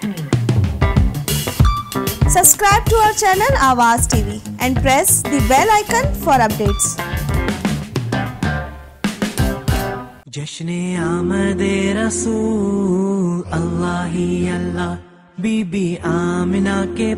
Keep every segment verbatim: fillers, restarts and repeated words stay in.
Subscribe to our channel Awaaz T V and press the bell icon for updates. जश्ने आमदे रसूल अल्लाह ही अल्लाह, बीबी आमिना के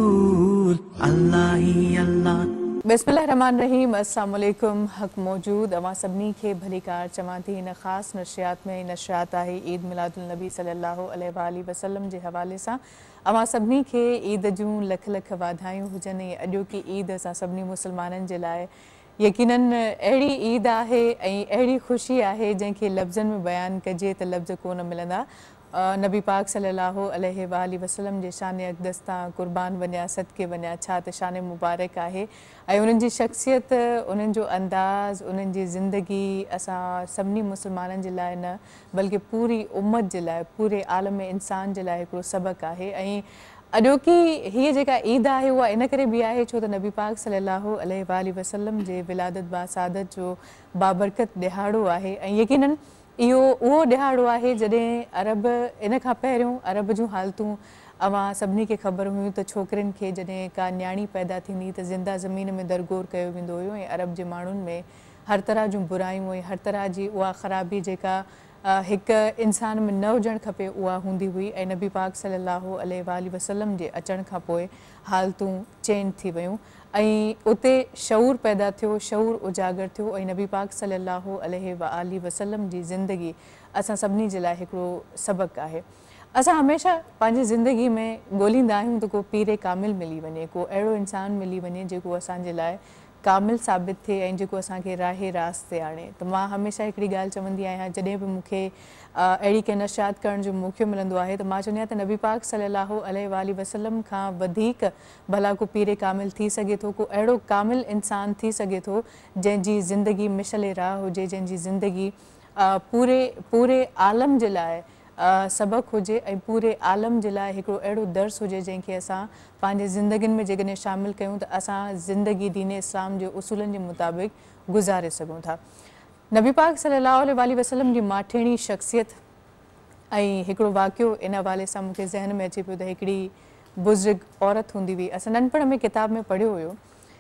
फूल अल्लाह ही अल्लाह। बिस्मिल्लाहिर्रहमानिर्रहीम। अस्सलाम वालेकुम। हक मौजूद अवां सभिनी खे भलीकार चवां थी। इन ख़ास नशरियात में नशरियात आहे ईद मिलादुल नबी सल्लल्लाहु अलैहि वसल्लम जे हवाले सां। अवां सभिनी खे ईद जूं लख लख वाधायूं हुजनि। अॼोकी ईद असां सभिनी मुस्लमाननि जे लाइ यकीनन अहिड़ी ईद आहे ऐं अहिड़ी ख़ुशी आहे जंहिंखे लफ़्ज़नि में बयानु कजे त लफ़्ज़ कोन मिलंदा। नबी पाक सल्लल्लाहु अलैहि वसल्लम जे शान अक़दस तां क़ुर्बान वञा, सदके वञा, छा त शान मुबारक आहे। ऐं उन्हनि जी शख़्सियत, उन्हनि जो अंदाज़, उन्हनि जी ज़िंदगी असां सभिनी मुस्लमाननि जे लाइ न बल्कि पूरी उम्मत जे लाइ, पूरे आलम इंसान जे लाइ हिकिड़ो सबक़ु आहे। ऐं अॼोकी हीअ जेका ईद आहे उहा इन करे बि आहे छो त नबी पाक सल्लल्लाहु अलैहि वसल्लम जे विलादत बासादत जो बाबरकत ॾिहाड़ो आहे। ऐं यकीनन इहो उहो ॾिहाड़ो आहे जॾहिं अरब इन खां पहिरियों अरब जूं हालतूं अवां सभिनी खे ख़बर हुयूं त छोकिरियुनि खे जॾहिं का न्याणी पैदा थींदी त ज़िंदा ज़मीन में दरगोर कयो वेंदो हुयो ऐं अरब जे माण्हुनि में हर तरह जूं बुरायूं ऐं हर तरह जी उहा ख़राबी जेका हिकु इंसान में न हुजणु खपे उहा हूंदी हुई। ऐं नबी पाक सल्लल्लाहु अलैहि वसल्लम जे अचण खां पोइ हालतूं चेंज थी वियूं ऐं उते शऊर पैदा थियो, शऊर उजागर थियो ऐं नबी पाक सल्लल्लाहु अलैहि वसल्लम जी ज़िंदगी असां सभिनी जे लाइ हिकिड़ो सबक़ु आहे। असां हमेशह पंहिंजी ज़िंदगी में ॻोल्हींदा आहियूं त को पीरे कामिल मिली वञे, को अहिड़ो इंसानु मिली वञे जेको असांजे लाइ कामिल साबित थिए ऐं जेको असांखे राहे रास्त ते आणे। त मां हमेशह हिकिड़ी ॻाल्हि चवंदी आहियां, जॾहिं बि मूंखे अहिड़ी कंहिं नशात करण जो मौक़ो मिलंदो आहे त मां चवंदी आहियां त नबी पाक सल्लल्लाहु अलैहि वसल्लम खां वधीक भला को पीरे कामिल थी सघे थो, को अहिड़ो कामिल इंसानु थी सघे थो जंहिंजी ज़िंदगी मिशल राह हुजे, जंहिंजी ज़िंदगी पूरे पूरे आलम जे लाइ सबक़ु हुजे ऐं पूरे आलम जे लाइ हिकिड़ो अहिड़ो दर्स हुजे जंहिंखे असां पंहिंजे ज़िंदगियुनि में जेकॾहिं शामिलु कयूं त असां ज़िंदगी दीन इस्लाम जे उसूलनि जे मुताबिक़ गुज़ारे सघूं था। नबी पाक सल्लल्लाहु अलैहि वसल्लम जी माठेड़ी शख़्सियत ऐं हिकिड़ो वाक़ियो इन हवाले सां मूंखे ज़हन में अचे पियो त हिकिड़ी बुज़ुर्ग औरत हूंदी हुई। असां नंढपण में किताब में पढ़ियो हुयो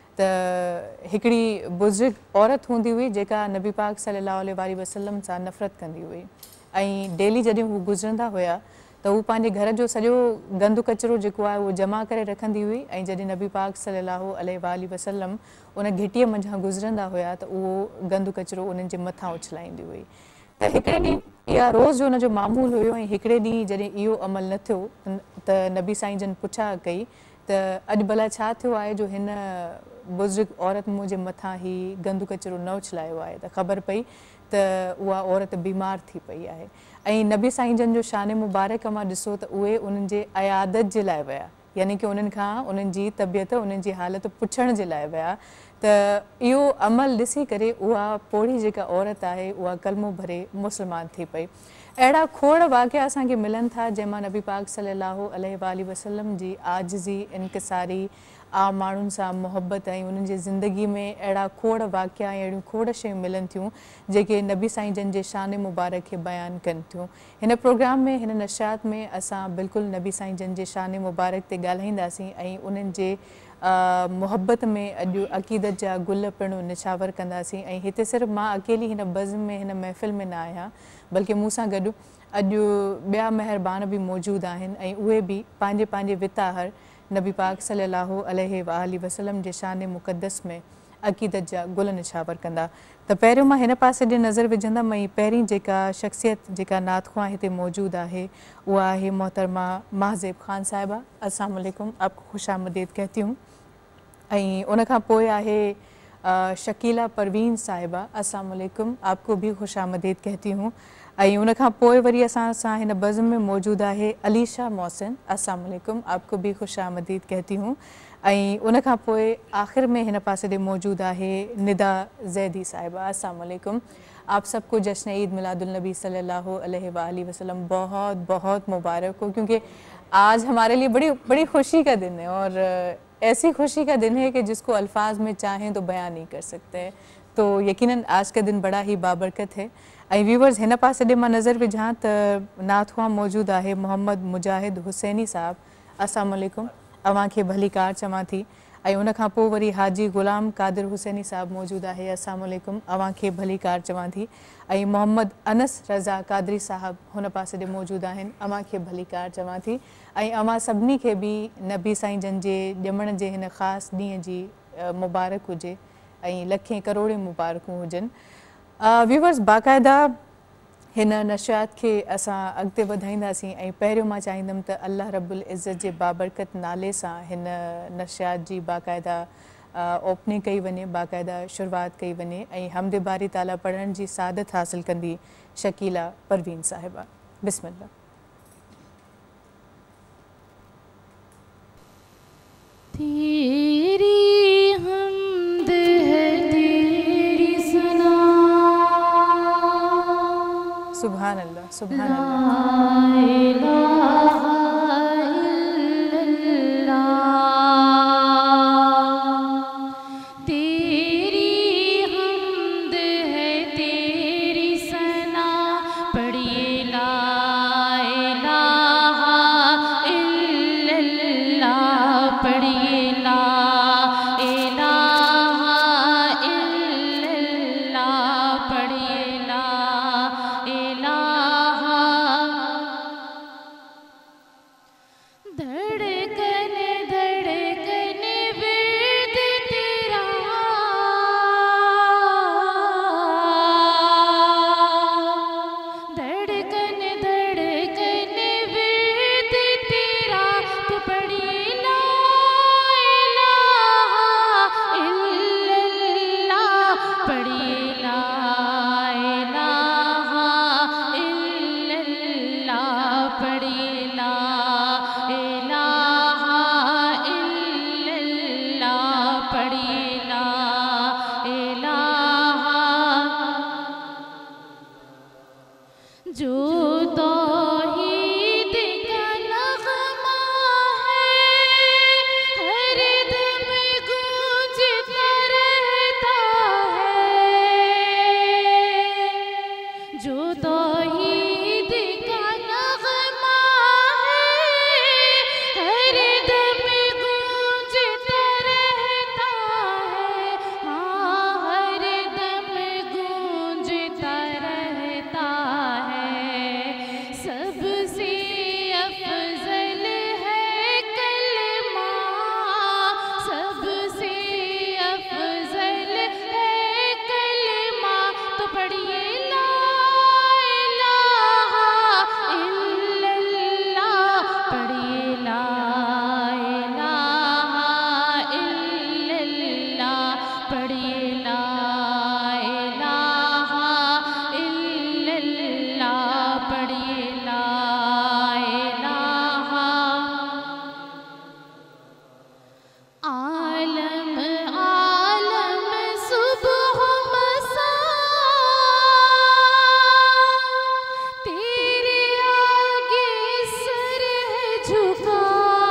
त हिकिड़ी बुज़ुर्ग औरत हूंदी हुई जेका नबी पाक सल्लल्लाहु अलैहि वसल्लम सां नफ़रत कंदी हुई ऐं डेली जॾहिं हू गुज़रंदा हुया त हू पंहिंजे घर जो सॼो गंदु कचिरो जेको आहे उहो जमा करे रखंदी हुई ऐं जॾहिं नबी पाक सल्लल्लाहु अलैहि वसल्लम उन घिटीअ मंझां गुज़रंदा हुया त उहो गंदु कचिरो उन्हनि जे मथां उछलाईंदी हुई। त हिकिड़े ॾींहुं इहा रोज़ जो हुनजो मामूल हुयो ऐं हिकिड़े ॾींहुं जॾहिं इहो अमल न थियो त नबी साईं जन पुछा कई त अॼु भला छा थियो आहे जो हिन बुज़ुर्ग औरत मुंहिंजे मथां ही गंदु कचिरो न उछलायो आहे। त ख़बर पई त उहा औरत बीमार थी पई आहे ऐं नबी साईं जन जो शान मुबारक मां ॾिसो त उहे उन्हनि जे अयादत जे लाइ विया, यानी कि उन्हनि खां उन्हनि जी तबियत, उन्हनि जी हालत पुछण जे लाइ विया। त इहो अमल ॾिसी करे उहा पोड़ी जेका औरत आहे उहा कलमो भरे मुस्लमान थी पई। अहिड़ा खोड़ वाक़िया असांखे मिलनि था जंहिंमां नबी पाक सल्लल्लाहु अलैहि वसल्लम जी आजिज़ी, इनकिसारी, आम माण्हुनि सां मुहबत ऐं उन्हनि जी ज़िंदगी में अहिड़ा खोड़ वाक़िया ऐं अहिड़ियूं खोड़ शयूं मिलनि थियूं जेके नबी साईं जन जे शान मुबारक खे बयानु कनि थियूं। हिन प्रोग्राम में, हिन नशात में असां बिल्कुलु नबी साईं जन जे शान मुबारक ते ॻाल्हाईंदासीं ऐं उन्हनि जे मुहबत में अॼु अक़ीदत जा गुल पिणु निछावर कंदासीं। ऐं हिते सिर्फ़ु मां अकेली हिन बज़म में, हिन महफ़िल में न आहियां बल्कि मूं सां गॾु अॼु ॿिया महिरबान बि मौजूदु आहिनि ऐं उहे बि पंहिंजे पंहिंजे विताहर नबी पाक सल्लल्लाहु अलैहि वसल्लम जे शान मुक़द्दस में अक़ीदत जा गुल निछावर कंदा। त पहिरियों मां हिन पासे ॾे नज़र विझंदमि ऐं पहिरीं जेका शख़्सियत जेका नातख़्वां हिते मौजूदु आहे उहा आहे मोहतरमा महज़ेब ख़ान साहिबा। अस्सलाम वालेकुम, आपको खुश आमदीद कहती हूँ। ऐं उन खां पोइ आहे शकीला परवीन साहिबा। अस्सलाम वालेकुम, आपको भी खुश आमदीद कहती हूँ। ऐं उन खां पोइ वरी असां सां हिन बज़म में मौजूदु आहे अलीशा मोहसिन। अस्सलाम वालेकुम, आपको भी खुश आमदीद कहती हूँ। ऐं उन खां पोइ आख़िर में हिन पासे ॾे मौजूदु आहे निदा ज़ैदी साहिबा। अस्सलाम वालेकुम, आप सबको जश्न ईद मिलादुल नबी सल्लल्लाहु अलैहि वसल्लम बहुत बहुत मुबारक हो, क्योंकि आज हमारे लिए बड़ी बड़ी खुशी का दिन है और ऐसी खुशी का दिन है कि जिसको अल्फाज में चाहें तो बयान नहीं कर सकते हैं। तो यकीनन आज का दिन बड़ा ही बाबरकत है। ऐं व्यूवर्स हिन पासे ॾे मां नज़र विझां त नाथुआ मौजूदु आहे मोहम्मद मुजाहिद हुसैनी साहिबु। अस्सलाम वालेकुम, अव्हांखे भली कार चवां थी। ऐं उन खां पोइ वरी हाजी ग़ुलाम कादिर हुसैनी साहिबु मौजूदु आहे। अस्सलाम वालेकुम, अव्हांखे भली कार चवां थी। ऐं मोहम्मद अनस रज़ा कादरी साहिबु हुन पासे ॾे मौजूदु आहिनि, अव्हांखे भली कार चवां थी। ऐं अव्हां सभिनी खे बि नबी साईं जन जे ॼमण जे हिन ख़ासि ॾींहं जी मुबारक हुजे ऐं लखें करोड़े मुबारकूं हुजनि। व्यूवर्स, बाक़ाइदा हिन नशियात खे असां अॻिते वधाईंदासीं ऐं पहिरियों मां चाहींदमि त अल्लाह रब्बुल इज़्ज़त जे बाबरकत नाले सां हिन नशियात जी बाक़ाइदा ओपनिंग कई वञे, बाक़ाइदा शुरूआत कई वञे ऐं हमद बारी ताला पढ़ण जी सादत हासिल कंदी शकीला परवीन साहिबा। बिस्मिल्लाह। तेरी हमद है तेरी सना, सुभान अल्लाह, सुभान अल्लाह। ला इलाहा इल्लल्लाह। तेरी हमद है तेरी सना, पढ़िए ला इलाहा इल्लल्लाह, पढ़िए ला इलाहा इल्लल्लाह, पढ़िए ला इलाहा। धड़कन धड़कन विर्द तेरा, धड़कन धड़कन विर्द तेरा, तो पढ़िए ला इलाहा इल्लल्लाह, पढ़िए ला इलाहा इल्लल्लाह, पढ़िए ला इलाहा इल्लल्लाह, पढ़िए ला इलाहा। जो तौहीद का नग़मा है, हर दम गूंजता रहता है। जो तौहीद का नग़मा है, हर दम गूंजता रहता है। हाँ, हर दम गूंजता रहता है। सबसे अफजल है कलमा, सबसे अफजल है कलमा, तो पढ़िए ला इलाहा इल्लल्लाह, पढ़िए ला इलाहा इल्लल्लाह, पढ़िए ला इलाहा इल्लल्लाह, पढ़िए ला इलाहा। आलम आलम सुबह मसा, तेरे आगे सर है झुका।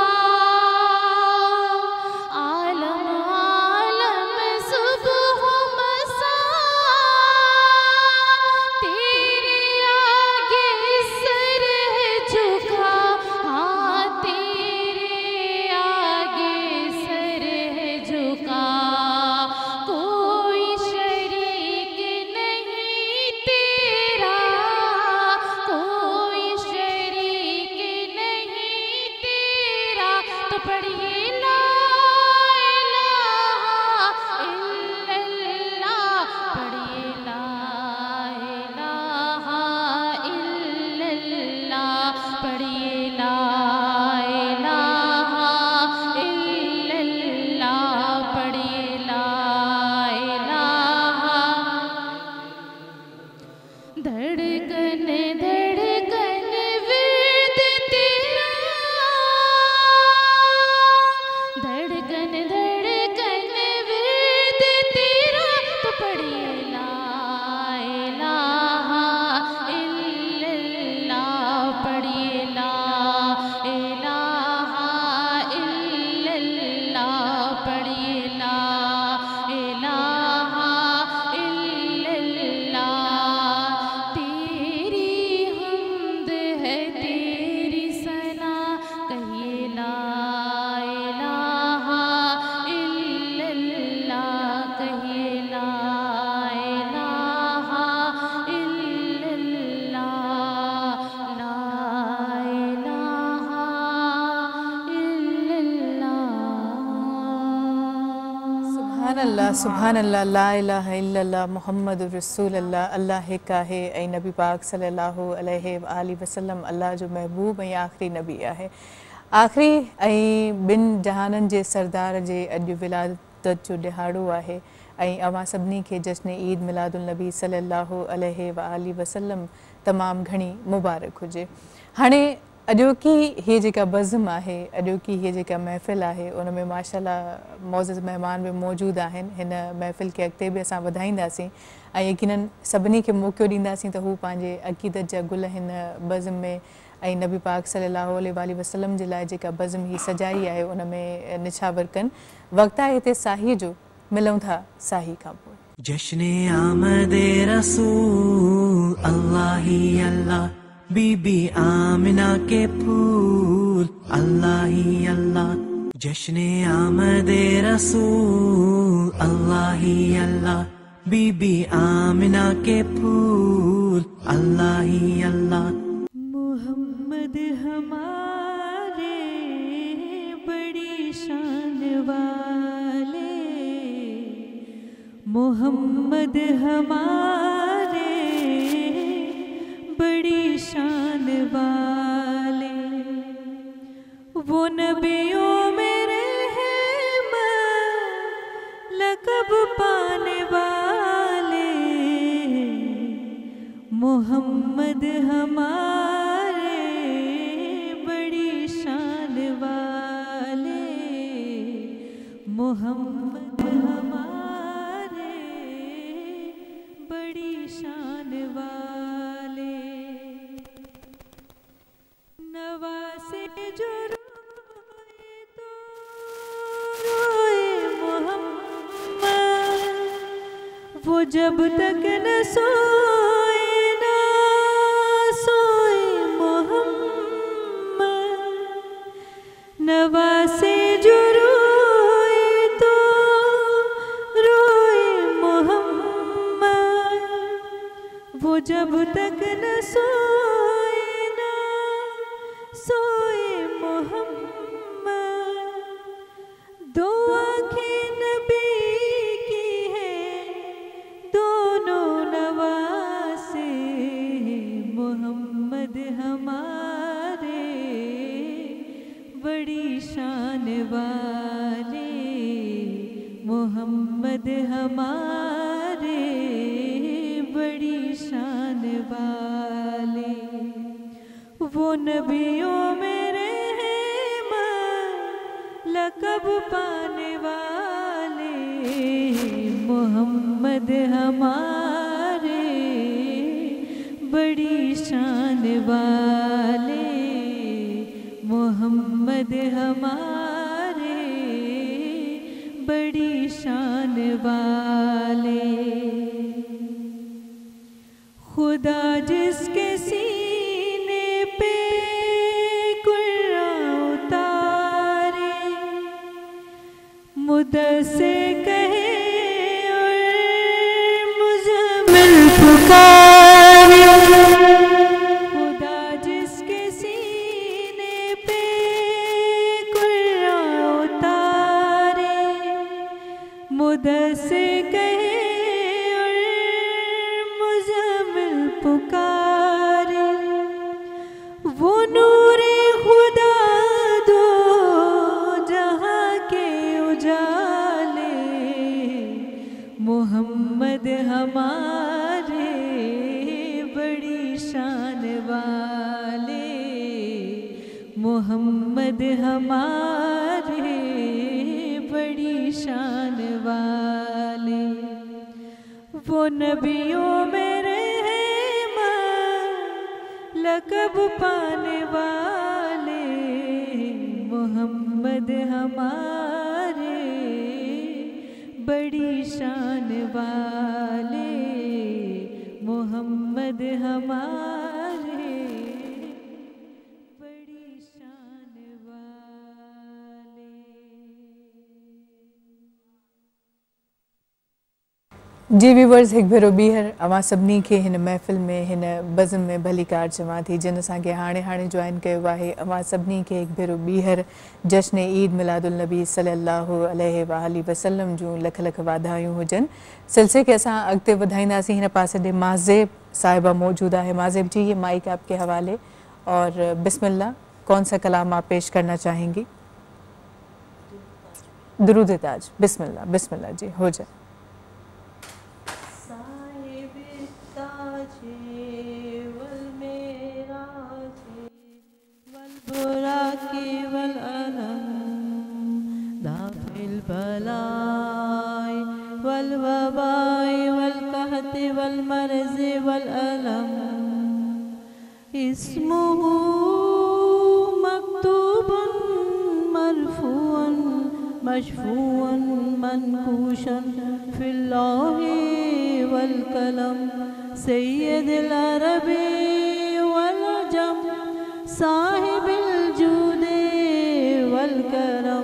आलम आलम सुबह मसा, तेरे आगे सर है झुका। हाँ, तेरे आगे सर है झुका। कोई शरीक नहीं तेरा, कोई शरीक नहीं तेरा, तो पढ़िए ला इलाहा इल्लल्लाह, पढ़िए ला इलाहा इल्लल्लाह, पढ़िए ला इलाहा इल्लल्लाह, पढ़िए ला इलाहा। धड़कन धड़कन विर्द तेरा, सुभान अल्लाह सुभान अल्लाह ला इलाहा इल्लल्लाह मुहम्मदुर रसूलुल्लाह अल्लाह हिक आहे ऐं नबी पाक सल्लल्लाहु अलैहि व आलिहि वसल्लम अल्लाह जो महबूब ऐं आख़िरी नबी आहे। आख़िरी ऐं ॿिनि जहाननि जे सरदार जे अॼु विलादत जो ॾिहाड़ो आहे ऐं अवां सभिनी खे जश्न ईद मिलादुल नबी सल्लल्लाहु अलैहि व आलिहि वसल्लम तमामु घणी मुबारक हुजे। हाणे अॼोकी हीअ जेका बज़म आहे, अॼोकी हीअ जेका महफ़िल आहे, उन में माशाल्लाह मौज़ज़ महिमान बि मौजूदु आहिनि। हिन महफ़िल खे अॻिते बि असां वधाईंदासीं ऐं यकीनन सभिनी खे मौक़ो ॾींदासीं त हू पंहिंजे अक़ीदत जा गुल हिन बज़म में ऐं नबी पाक सल्लल्लाहु अलैहि वसल्लम जे लाइ जेका बज़म ही सजाई आहे उन में निछावर कनि। वक़्तु आहे हिते साही जो, मिलूं था साही खां पोइ। जश्न आमदे रसूल अल्लाह ही अल्लाह, बीबी आमिना के फूल अल्लाह ही अल्लाह। जश्न आमदे रसूल अल्लाह ही अल्लाह, बीबी आमिना के फूल अल्लाह ही अल्लाह। मोहम्मद हमारे बड़ी शान वाले, मोहम्मद हमारे बड़ी शान वाले, वो नबियों में रहमत लक़ब पाने वाले, मोहम्मद हमारे बड़ी शान वाले, मोहम्मद हमारे बड़ी शान वाले। नवासे जो रोए तो रोए मोहम्मद, वो जब तक न सोए ना सोए मोहम्मद। नवासे जो रोए तो रोए मोहम्मद, वो जब तक न सोए ना सोए मोहम्मद। दो आँखें नबी की है दोनों नवासे, मोहम्मद हमारे बड़ी शान वाले, मोहम्मद हमारे बड़ी शान वाले। वो नबियों में रहमत लक़ब पाने वाले, मोहम्मद हमारे बड़ी शान वाले, मोहम्मद हमारे बड़ी शान वाले। खुदा जिसके सीने पे कुर्आन उतारे, मुद्दसे कहे और मुज़म्मिल पुकारे। खुदा जिसके सीने पे कुर्आन उतारे, मुद्दसे कहे और मुज़म्मिल पुकारे। वो नूरे खुदा दो जहाँ के उजाले, मोहम्मद हमारे बड़ी शान वाले, मोहम्मद हमारे बड़ी शान वाले। वो नबियों में रहमत लक़ब पाने वाले, मोहम्मद हमारे बड़ी शान वाले, मोहम्मद हमारे बड़ी शान वाले। जी व्यूवर्स, हिकु भेरो ॿीहर अवां सभिनी खे हिन महफ़िल में हिन बज़म में भली कार चवां थी जिन असांखे हाणे हाणे जॉइन कयो आहे। अवां सभिनी खे हिकु भेरो ॿीहर जश्न ईद मिलादुल नबी सल्लल्लाहु अलैहि वालि वसल्लम जूं लख लख वाधायूं हुजनि। सिलसिले खे असां अॻिते वधाईंदासीं। हिन पासे ॾे माज़ेब साहिबा मौजूद है। माज़ेब जी, ये माइक आपके हवाले और बिस्मिल्लाह, कौन सा कलाम आप पेश करना चाहेंगी? दुरूद ताज। बिस्मिल्लाह बिस्मिल्लाह जी, हो जाए। वल अलम दाफिल बलाई वल वबाई वल कहत वल मर्ज वल अलम इस्मुहु मक्तूबन मरफूअन मशफूअन मनकूशन फिल लौहि वल कलम सय्यदुल अरबी वल अजम साहिबिल जूदे वल करम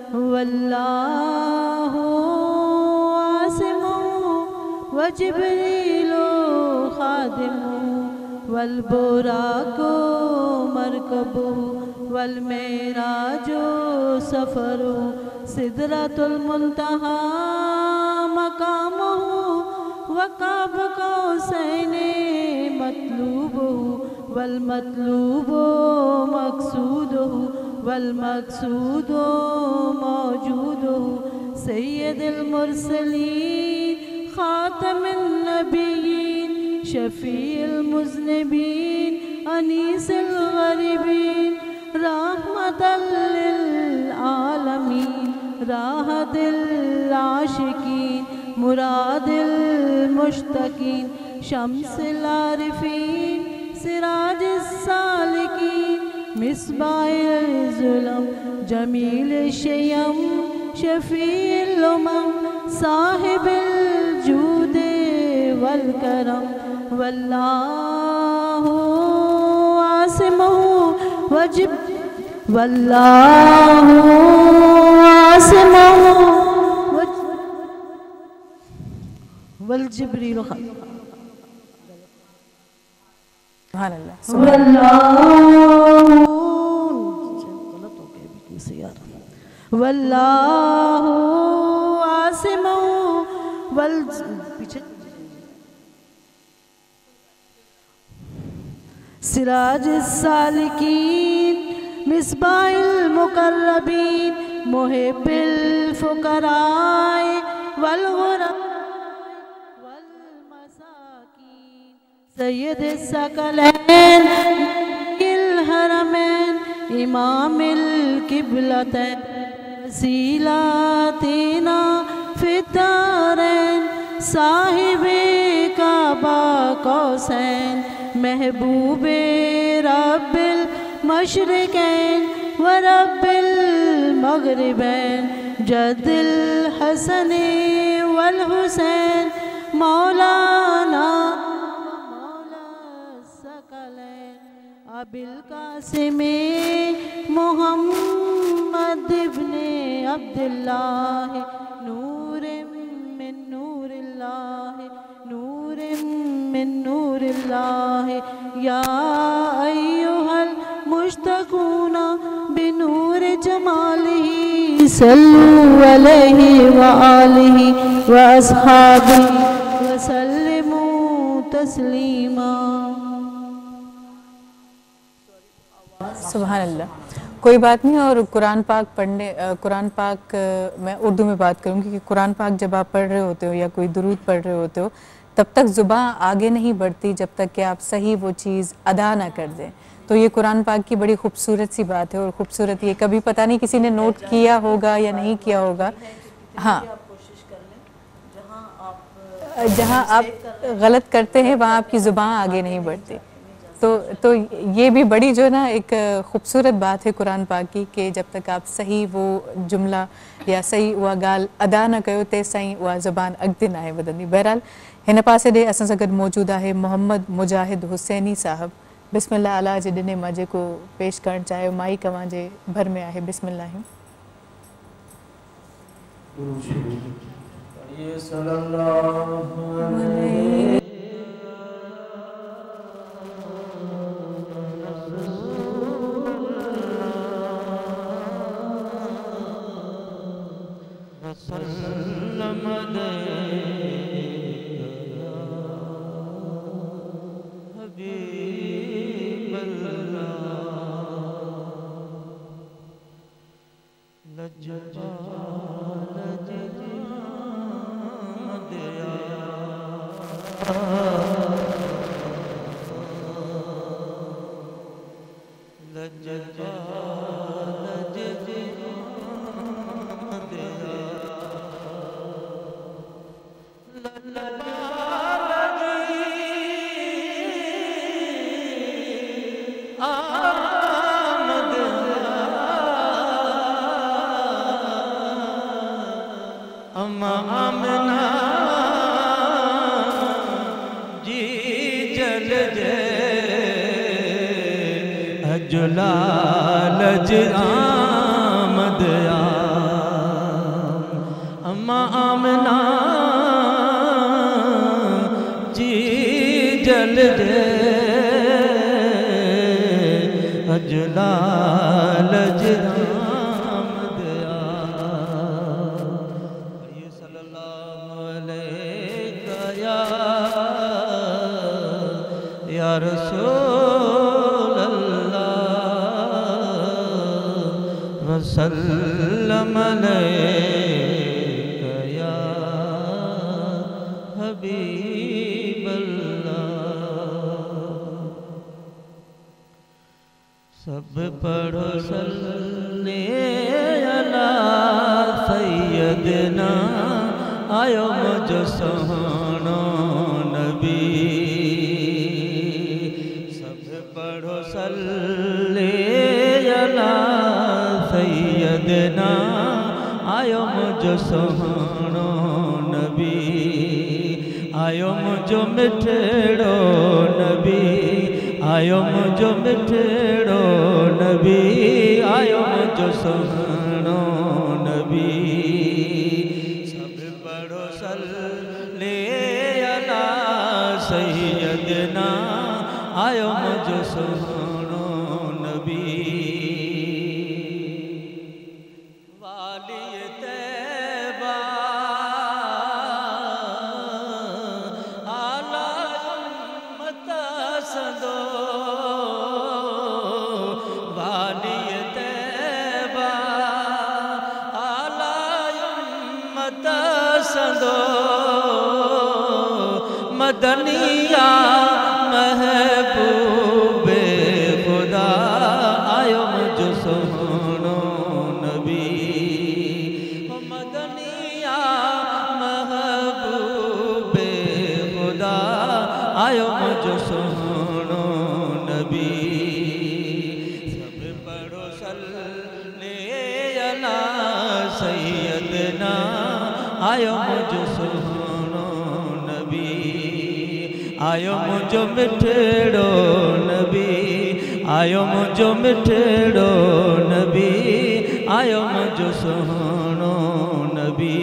वल्लाहु आसिमु व जिब्रीलो खादिमु वल बुराको मरकबु वल मेराजो सफरु सिदरतुल मुंतहा मकामुहु व काब कौसैने मतलूबु वल मतलूबो मकसूदो वल मकसूदो मौजूदो सय्यदुल मुरसलीन खातमुन नबिय्यीन शफीउल मुज़निबीन अनीसुल गरीबीन रहमतल लिल आलमीन राहतुल आशिकीन मुरादिल मुश्तकीन शम्सिल आरिफीन सिराज सालिकीन मिसबाइल जुलम जमील शयम शफील उमम साहिबिल जूदे वल करम वल्लाहु आसिमुहु वजिब वल्लाहु आसिमुहु वल जिब्रील सुभान अल्लाह। वल्लाहु आसिमु वल पीछे सिराज सालिकीन मिसबाइल मुकर्रबीन मुहिब्बिल फुकराए वल गुरब वल मसाकीन सय्यद सकलैन इल हरमैन इमामिल किबलतैन वसीलातिना फितारैन साहिबे काबा कौसैन महबूबे रब्बिल मशरिकैन व रब्बिल मगरिबैन जद्दिल हसन वल हुसैन मौलाना मौला सकलैन अबिल कासिमे मुहम्मद इब्ने अब्दुल्लाह नूरिम मिन नूरिल्लाह नूरिम मिन नूरिल्लाह या अय्युहल मुश्तकूना बिनूर जमालिही सल्लु अलैहि व आलिही व अस्हाबिही व सल्लिमू तस्लीमा। सुभान अल्लाह। कोई बात नहीं। और कुरान पाक पढ़ने कुरान पाक मैं उर्दू में बात करूँगी कि कुरान पाक जब आप पढ़ रहे होते हो या कोई दुरूद पढ़ रहे होते हो तब तक ज़ुबान आगे नहीं बढ़ती जब तक कि आप सही वो चीज़ अदा ना कर दें। तो ये कुरान पाक की बड़ी खूबसूरत सी बात है। और ख़ूबसूरत ये कभी पता नहीं किसी ने नोट किया होगा या नहीं किया होगा। हाँ, जहाँ आप गलत करते हैं वहाँ आपकी ज़ुबान आगे नहीं बढ़ती। तो तो ये भी बड़ी जो है ना एक ख़ूबसूरत बात है कुरान पाक की कि जब तक आप सही वो जुमला या सही उहा ॻाल्हि अदा न कयो तेसि ताईं उहा ज़ुबान अॻिते न आहे वधंदी। बहरहाल हिन पासे ॾे असां सां गॾु मौजूदु आहे मोहम्मद मुजाहिद हुसैनी साहब। बिस्मिल्लाह अल्लाह जे ॾिने मां जेको पेश करणु चाहियो माइक अव्हांजे भर में आहे। बिस्मिल्लाह। ये सल्लल्लाहु अलैहि वसल्लम हबीब अल्लाह लज्जा अम्मा आमना जी जल जे अजलालज आमद आ अम्मा आमना जी जल जे अजलालज या रसूल अल्लाह वसल्लम अलैका या हबीब अल्लाह। सब पढ़ो सल्ले अला सैयदना आयो मुझ सोहणो नबी पढ़ो सल्ले अला सैयदना आयो मुझो सोहणो नबी आयो मुझो मिठड़ो नबी आयो मुझो मिठड़ो नबी आयो मुझो सोहणो नबी सब पढ़ो सल्ले अला सैयदना आयो मुझो सोहणो नबी वाली तैबा आला उम्मत सदो वाली तैबा आला उम्मत सदो मदनिया महबूबे खुदा आयो मुझो सोहणो नबी मदनिया महबूबे खुदा आयो मुझो सोहणो नबी सब पढ़ो सल्ले अला सैयदना आयो मुझो सोहणो नबी आयो मुझो मिठड़ो नबी आयो मुझो मिठड़ो नबी आयो मुझो सोहणो नबी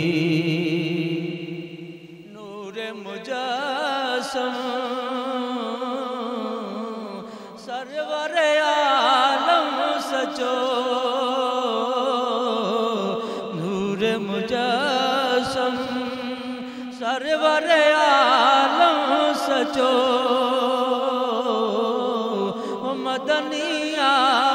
नूरे मुजस्सम सरवर आलम सचो नूरे मुजस्सम सरवर आलम सचो मदनिया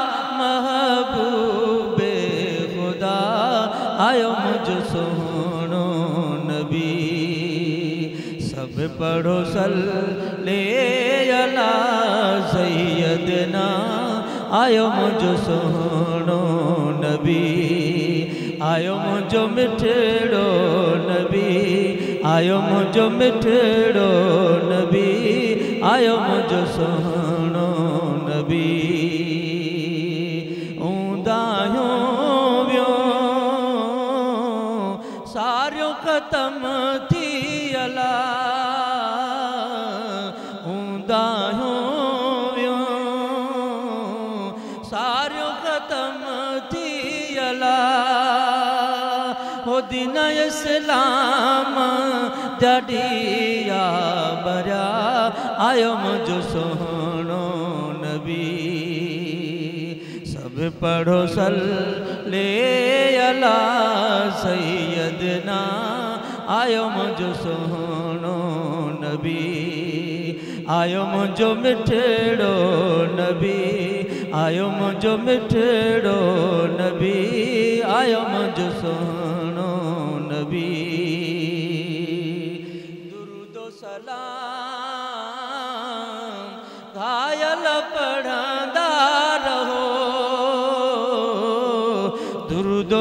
महबूबे खुदा आयो मुझो सोहणो नबी सब पढ़ो सल्ले अला सैयदना आयो मुझो सोहणो नबी आयो मुझो मिठड़ो नबी आयो मुझो मिठड़ो नबी आयो मुझो सोहणो नबी ऊंदायो वियो सारियो ख़त्म थी अला ऊंदायो वियो सारियो ख़त्म थी अला हो दीन इस्लाम जडिया बरिया आयो मुझो सोहणो नबी सब पढ़ो सल्ले अला सैयदना आयो मुझो सोहणो नबी आयो मुझो मिठड़ो नबी आयो मुझो मिठड़ो नबी आयो मुझो सोहणो नबी दुरूदो सलाम घायल पढ़ंदा रहो दुरूदो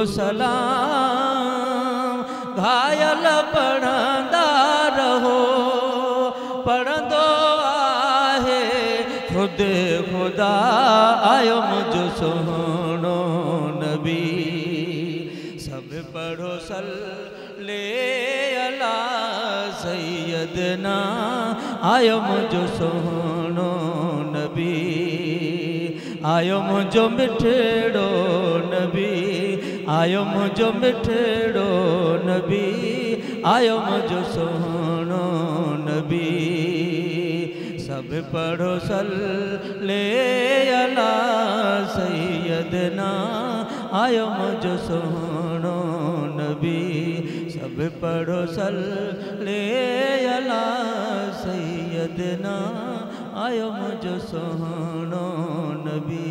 सलाम घायल पढ़ंदा रहो पढ़ंदो आहे खुद खुदा आयो मुझो सोहणो नबी सब पढ़ो सल्ले अला सैयदना आयो मुझो सोहणो नबी आयो मुझो मिठड़ो नबी आयो मुझो मिठड़ो नबी आयो मुझो सोहणो नबी सब पढ़ो सल्ले अला सैयदना आयो मुझो सोहणो नबी सब पढ़ो सल्ले अला सैयदना आयो मुझो सोहणो नबी।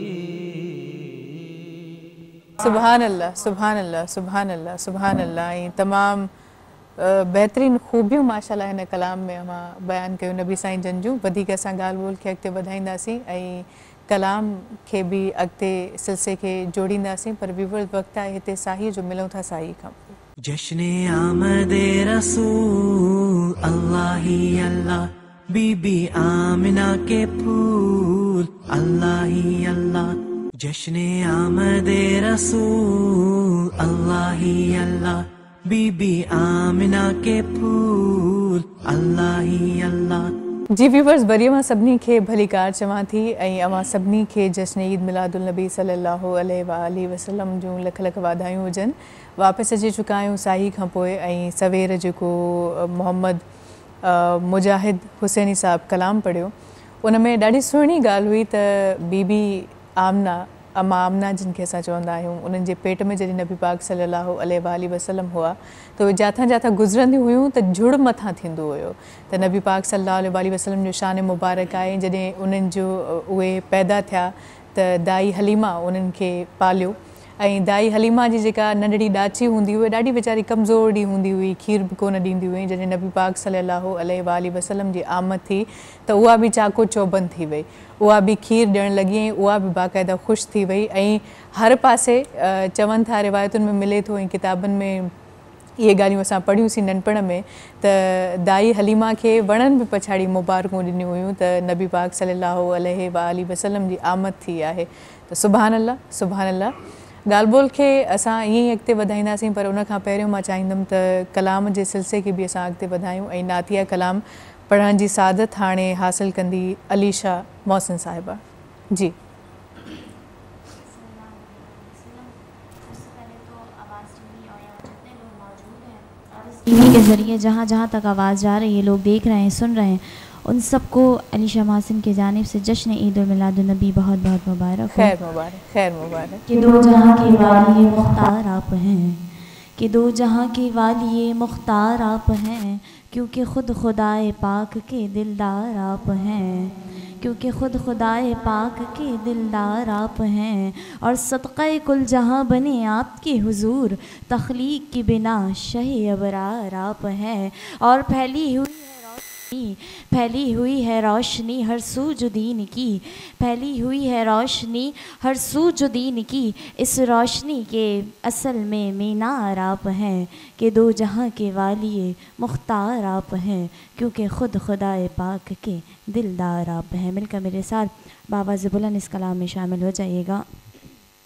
सुभान अल्लाह सुभान अल्लाह सुभान अल्लाह सुभान अल्लाह ऐं तमामु बेहतरीन खूबियूं माशाल्लाह हिन कलाम में अमां बयान कयो नबी साईं जन जूं वधीक असां ॻाल्हि ॿोल खे अॻिते वधाईंदासीं ऐं कलाम खे बि अॻिते सिलसिले खे जोड़ींदासीं पर विवल वक़्तु आहे हिते साही जो मिलूं था साही खां जश्न आमदे रसूल अल्लाह ही अल्लाह बीबी आमिना के फूल अल्लाह ही अल्लाह जश्न आमदे रसूल अल्लाह ही अल्लाह बीबी आमिना के फूल अल्लाह ही अल्लाह। जी व्यूवर्स वरी मां सभिनी खे भली कार चवां थी ऐं अवां सभिनी खे जश्न ईद मिलादुल नबी सल्लल्लाहु अलैहि वसल्लम जूं लख लख वाधायूं हुजनि। वापसि अची चुका आहियूं साही खां पोइ ऐं सवेर जेको मोहम्मद मुजाहिद हुसैनी साहब कलाम पढ़ियो उन में ॾाढी सुहिणी ॻाल्हि हुई त बीबी आमना अमा आमना जिन खे असां चवंदा आहियूं उन्हनि जे पेट में जॾहिं नबी पाक सल्लल्लाहु अलैहि वसल्लम हुआ त उहे जाथां जाथां गुज़रंदियूं हुयूं त जुड़ मथां थींदो हुयो त नबी पाक सल्लल्लाहु अलैहि वसल्लम जो शान मुबारक आहे जॾहिं उन्हनि जो उहे पैदा थिया त दाई हलीमा उन्हनि खे पालियो ऐं दाई हलीमा जी जेका नंढड़ी ॾाची हूंदी हुई ॾाढी वीचारी कमज़ोर हूंदी हुई खीर बि कोन ॾींदी हुई जॾहिं नबी पाक सल्लल्लाहु अलैहि वसल्लम जी आमद थी त उहा बि चाको चौबंद थी वई उहा बि खीर ॾियणु लॻी ऐं उहा बि बाक़ाइदा ख़ुशि थी वई ऐं हर पासे चवनि था रिवायतुनि में मिले थो ऐं किताबनि में इहे ॻाल्हियूं असां पढ़ियूंसीं नंढपण में त दाई हलीमा खे वणनि बि पछाड़ी मुबारकूं ॾिनियूं हुयूं त नबी पाक सल्लल्लाहु अलैहि वसल्लम जी आमद थी आहे त सुभान अल्लाह सुभान अल्लाह। ॻाल्हि ॿोल खे असां ईअं ई अॻिते वधाईंदासीं पर उन खां पहिरियों मां चाहींदमि त कलाम जे सिलसिले खे बि असां अॻिते वधायूं ऐं नातिया कलाम पढ़ण जी सादत हाणे हासिल कंदी अलीशा मोहसिन साहिबा जी। टीवी के ज़रिए जहाँ जहाँ तक आवाज़ जा रही है लोग देख रहे हैं सुन रहे हैं उन सबको अलीशा मोहसिन की जानिब से जश्न ईद उल मिलादुन नबी बहुत बहुत मुबारक। खैर मुबारक खैर मुबारक। कि दो जहाँ के वाली मुख्तार आप हैं कि दो जहाँ के वाली मुख्तार आप हैं क्योंकि ख़ुद खुदाए पाक के दिलदार आप हैं क्योंकि ख़ुद खुदाए पाक के दिलदार आप हैं और सदक़े कुल जहाँ बने आपके हुजूर तख्लीक की बिना शह अबरार आप हैं और फैली हुई फैली हुई है रोशनी हर सू जो दीन की फैली हुई है रोशनी हर सू जो दीन की इस रोशनी के असल में मीनार आप हैं कि दो जहाँ के वाली मुख्तार आप हैं क्योंकि ख़ुद खुदाए पाक के दिलदार आप हैं। मिलकर मेरे साथ बाबा ज़बुलन इस कलाम में शामिल हो जाइएगा।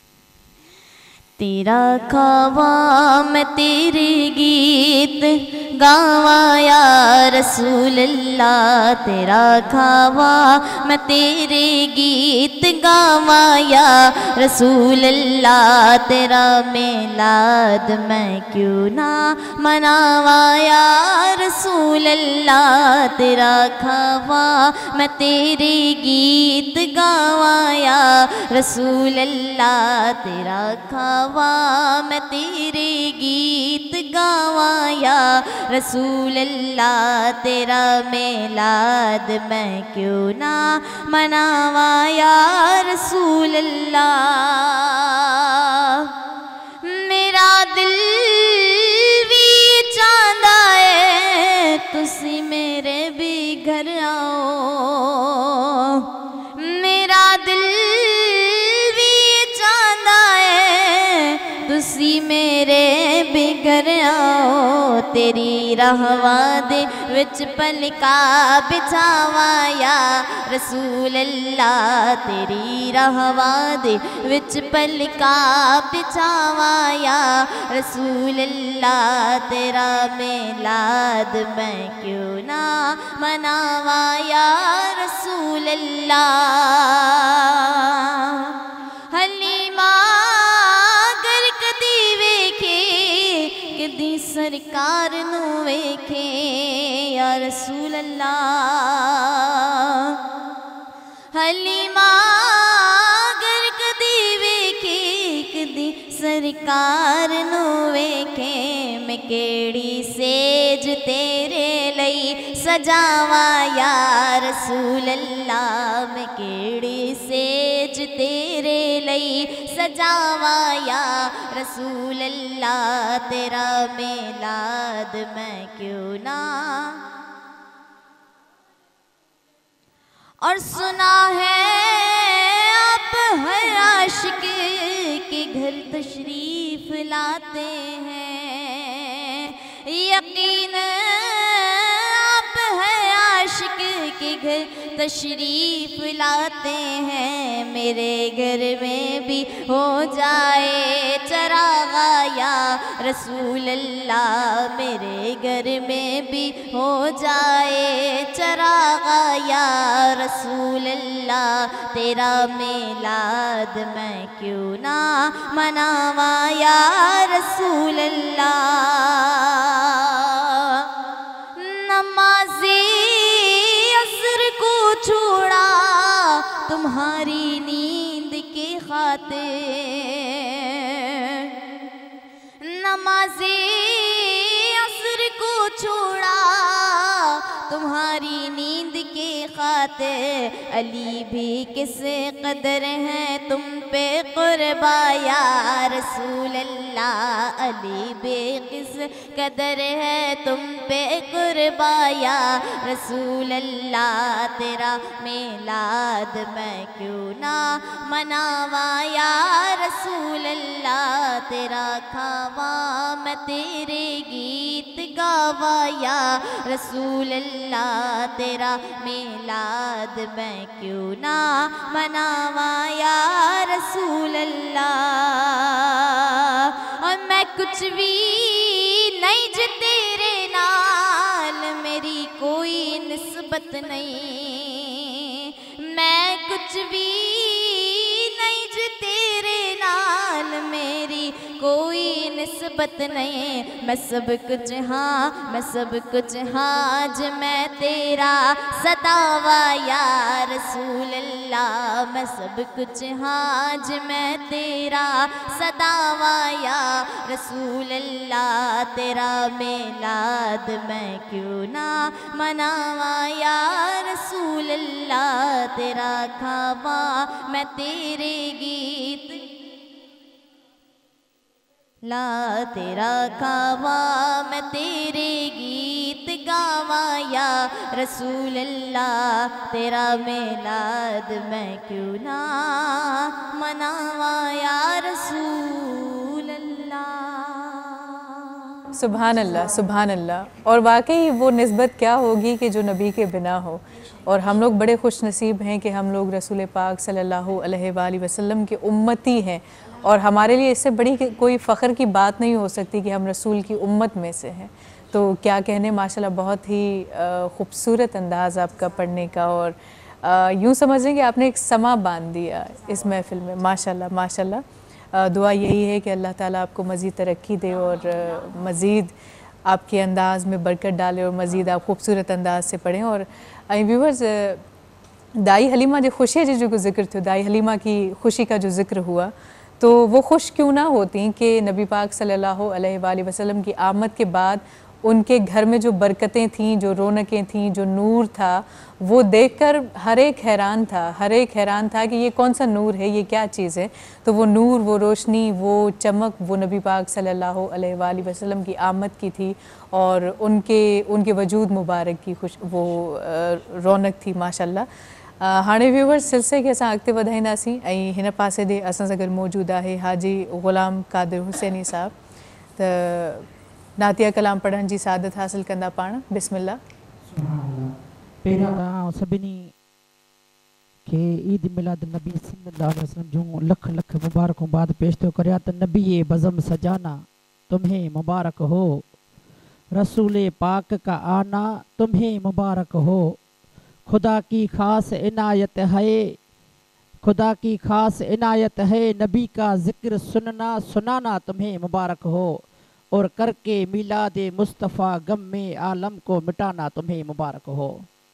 तेरा खावा मैं तेरे गीत गावा या रसूल अल्लाह तेरा खावा मैं तेरे गीत गावा या रसूल अल्लाह तेरा मिलाद मैं क्यों ना मनावा या रसूल अल्लाह तेरा खावा मैं तेरे गीत गावा या रसूल अल्लाह तेरा खावा मैं तेरे गीत गावा या रसूल अल्लाह तेरा मिलाद मैं क्यों ना मनावा या रसूल अल्लाह मेरा दिल भी चाहता है तुसी मेरे भी घर आओ मेरा दिल भी चाहता है तुसी मेरे भी घर आओ तेरी रहवा दे विच पलका बिछावा या रसूल अल्लाह तेरी रहवा दे विच पलका बिछावा या रसूल अल्लाह तेरा मिलाद मैं क्यों ना मनावा या रसूल अल्लाह हलीमा गर कदी वेखे कदी सरकार नू वेखे या रसूल अल्लाह हलीमा गर कदी वेखे कदी सरकार नू वेखे मैं केड़ी सेज तेरे लई सजावा या रसूल अल्लाह मैं केड़ी सेज तेरे लई सजावा या रसूल अल्लाह तेरा मिलाद मैं क्यों ना और सुना है आप हर आशिक के घर तशरीफ लाते हैं यकीन आप हर आशिक के घर तशरीफ लाते हैं मेरे घर में भी हो जाए चरागा या रसूल अल्लाह मेरे घर में भी हो जाए चरागा या रसूल अल्लाह तेरा मिलाद मैं क्यों ना मनावा या रसूल अल्लाह नमाज़े असर को छोड़ा तुम्हारी नींद के खातिर नमाज़े असर को छोड़ा तुम्हारी नींद के खातिर अली भी किस कदर हैं तुम पे कुर्बा या रसूल अल्लाह अली भी किस कदर है तुम पे कुर्बा या रसूल अल्लाह तेरा मिलाद मैं क्यों ना मनावा या रसूल अल्लाह तेरा खावा मैं तेरे गीत गावा या रसूल अल्लाह तेरा मिलाद मैं क्यों ना मनावा या रसूल अल्लाह और मैं कुछ भी नहीं जो तेरे नाल मेरी कोई निस्बत नहीं मैं कुछ भी नहीं जो तेरे नाल मेरी कोई निस्बत नहीं मैं सब कुछ हाँ मैं सब कुछ हाँ ज मैं तेरा सतावा या रसूल अल्लाह मैं सब कुछ हाँ ज मैं तेरा सतावा या रसूल अल्लाह तेरा मिलाद मैं क्यों ना मनावा या रसूल अल्लाह तेरा खावा मैं तेरे गीत ला तेरा खावा मैं तेरे गीत गावा या रसूल अल्लाह तेरा मिलाद मैं क्यों ना मनावा या रसूल अल्लाह। सुभान अल्लाह सुभान अल्लाह। और वाकई वो निस्बत क्या होगी कि जो नबी के बिना हो। और हम लोग बड़े खुश नसीब हैं कि हम लोग रसूल पाक सल्लल्लाहु अलैहि वसल्लम के उम्मती हैं और हमारे लिए इससे बड़ी कोई फ़ख्र की बात नहीं हो सकती कि हम रसूल की उम्मत में से हैं। तो क्या कहने, माशाल्लाह बहुत ही ख़ूबसूरत अंदाज़ आपका पढ़ने का, और यूँ समझें कि आपने एक समा बांध दिया इस महफ़िल में। माशाल्लाह माशाल्लाह। दुआ यही है कि अल्लाह ताला आपको मज़ीद तरक्की दे और मज़ीद आपके अंदाज़ में बरकत डाले और मज़ीद आप ख़ूबसूरत अंदाज़ से पढ़ें। और व्यूवर्स, दाई हलीमा जो ख़ुशी जी जो ज़िक्र थो, दाई हलीमा की ख़ुशी का जो ज़िक्र हुआ, तो वो खुश क्यों ना होती कि नबी पाक सल्लल्लाहु अलैहि वसल्लम की आमद के बाद उनके घर में जो बरकतें थीं, जो रौनकें थीं, जो नूर था, वो देखकर हर एक हैरान था, हर एक हैरान था कि ये कौन सा नूर है, ये क्या चीज़ है। तो वो नूर, वो रोशनी, वो चमक, वो नबी पाक सल्लल्लाहु अलैहि वसल्लम की आमद की थी और उनके उनके वजूद मुबारक की खुश वो रौनक थी माशाल्लाह। हाणे व्यूवर्स, सिलसिले खे असां अॻिते वधाईंदासीं ऐं हिन पासे ॾे असां सां गॾु मौजूदु आहे हाजी ग़ुलाम क़ादिर हुसैनी साहब। त नातिया कलाम पढ़ण जी सादत हासिल कंदा पाण। बिस्मिल्लाह। पहिरियों त सभिनी खे ईद मिलाद नबी सल्लल्लाहु अलैहि वसल्लम जूं लख लख मुबारकबाद पेश थो करिया त नबी बज़म सजाना तुम्हें मुबारक हो, रसूल पाक का आना तुम्हें मुबारक हो, खुदा की खास इनायत है, खुदा की खास इनायत है, नबी का जिक्र सुनना सुनाना तुम्हें मुबारक हो, और करके मिलाद मुस्तफ़ा गम में आलम को मिटाना तुम्हें मुबारक हो।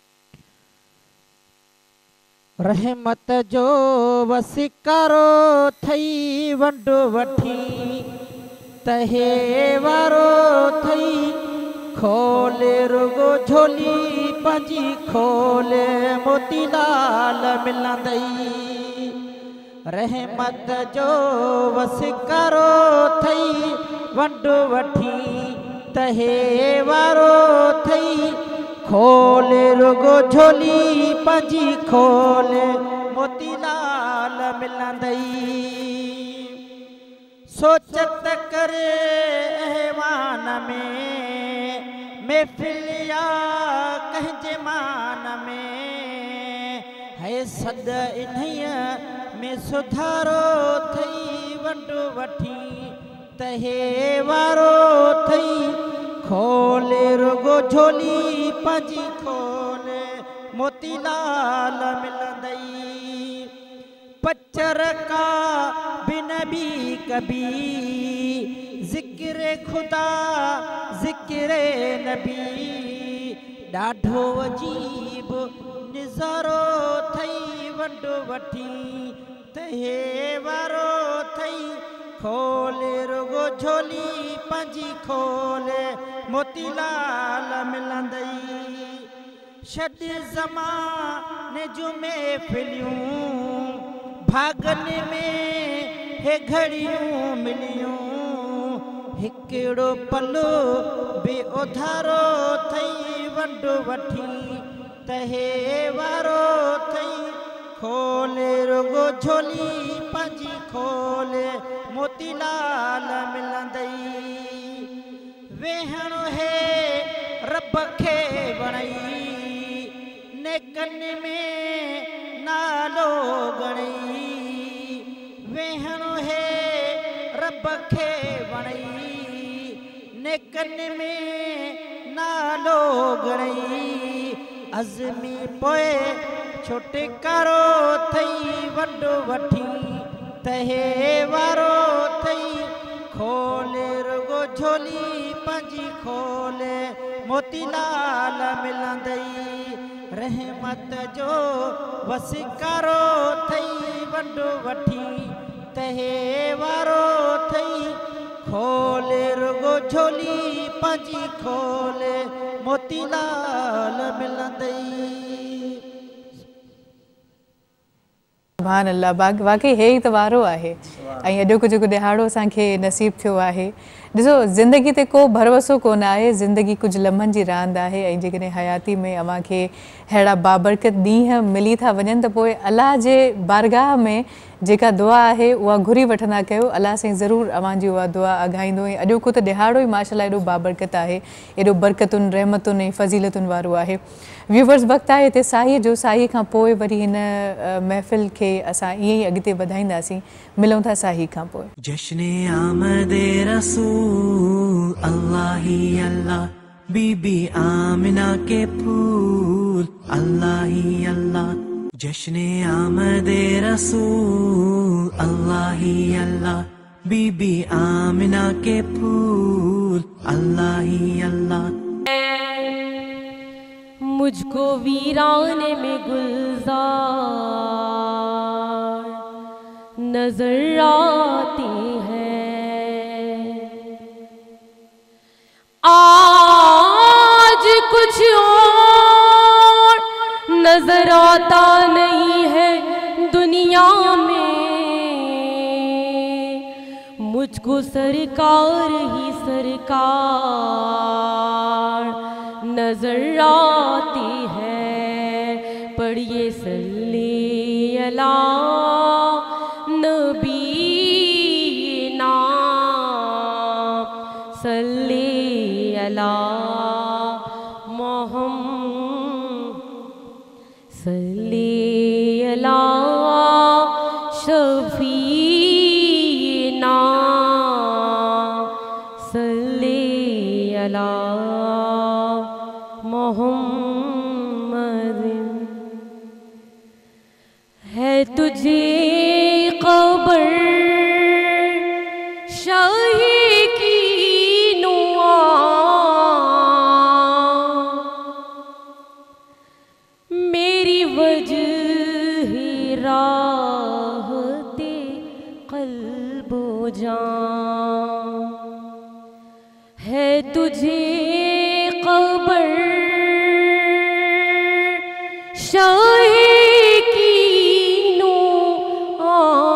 रहमत जो वसिकारो थई वंड वठी, तहे वारो थई खोले रुगो झोली पंजी खोले मोतीलाल मिलंदई। रहमत जो वसिकारो थई वंड वठी, तहे वारो थई खोले रुगो झोली पंजी खोले मोतीलाल मिलंदई। सोचत करे अहवान में महफिलिया कंहिंजे मान में, है सद इन्हीअ में सुधारो थई वंड वठी, तहे वारो थई खोले रुगो झोली पंजी खोले मोतीलाल मिलंदई। पच्चर का बिन भी कभी जिक्र खुदा जिक्र नबी, ॾाढो अजीब निज़ारो थई वंड वठी, तहे वारो थई खोले रुगो झोली पंजी खोले मोतीलाल मिलंदई। छॾ ज़माने जूं महफ़िलियूं भागन में हे घड़ियूं मिलियूं, हिकिड़ो पलो बे उधारो थई वंड वठी, तहे वारो थई खोले रुगो झोली पंजी खोले मोतीलाल मिलंदई। वेहणो है रब खे वणई, नेकन में नालो गणई। वेहणो है रब खे वणई, नेकन में नालो गणई। अज़मी पोए छोटे कारो थई वंड वठी, तहे वारो थई खोले रुगो झोली पंजी खोले मोतीलाल मिलंदई। रहमत जो वसिकारो थई वंड वठी, तहे वारो थई खोले रुगो झोली पंजी खोले मोतीलाल मिलंदई। सुभान अल्लाह। बाग वाकई हे ई त वारो आहे ऐं अॼोको जेको ॾिहाड़ो असांखे नसीब थियो आहे। ॾिसो, ज़िंदगी ते को भरोसो कोन आहे, ज़िंदगी कुझु लम्हनि जी रांदि आहे ऐं जेकॾहिं हयाती में अव्हां खे अहिड़ा बाबरकत ॾींहं मिली था वञनि त पोइ अलाह जे बारगाह में जेका दुआ आहे उहा घुरी वठंदा कयो। अलाह साईं ज़रूरु अव्हां जी उहा दुआ अघाईंदो। ऐं अॼोको त ॾिहाड़ो ई माशाल्लाह एॾो बाबरकत आहे, एॾो बरकतुनि रहमतुनि ऐं फज़ीलतुनि वारो आहे। व्यूवर्स, वक़्तु आहे हिते साईअ जो। साईअ खां पोइ वरी हिन महफ़िल खे असां ईअं ई अॻिते वधाईंदासीं। मिलूं था साही खां पोइ। जश्न आमदे रसूल अल्लाह ही अल्लाह बीबी आमिना के फूल अल्लाह ही अल्लाह। जश्ने आमदे रसूल अल्लाह ही अल्लाह, बीबी आमिना के फूल अल्लाह ही अल्लाह। मुझको वीराने में गुलजार नजर आती है, आज कुछ और नजर आता नहीं है दुनिया में। मुझको सरकार ही सरकार नजर आती है। पढ़िए सल्ली अला नबी ना, सल्ली अला मोहम्मद, सल्ली अला शफीना, सल्ली अला मोहम्मद। है तुझे क़ब्र शाही की नुआ, मेरी वजह राहते क़ल्बो जान। है तुझे क़ब्र शाही की नुआ,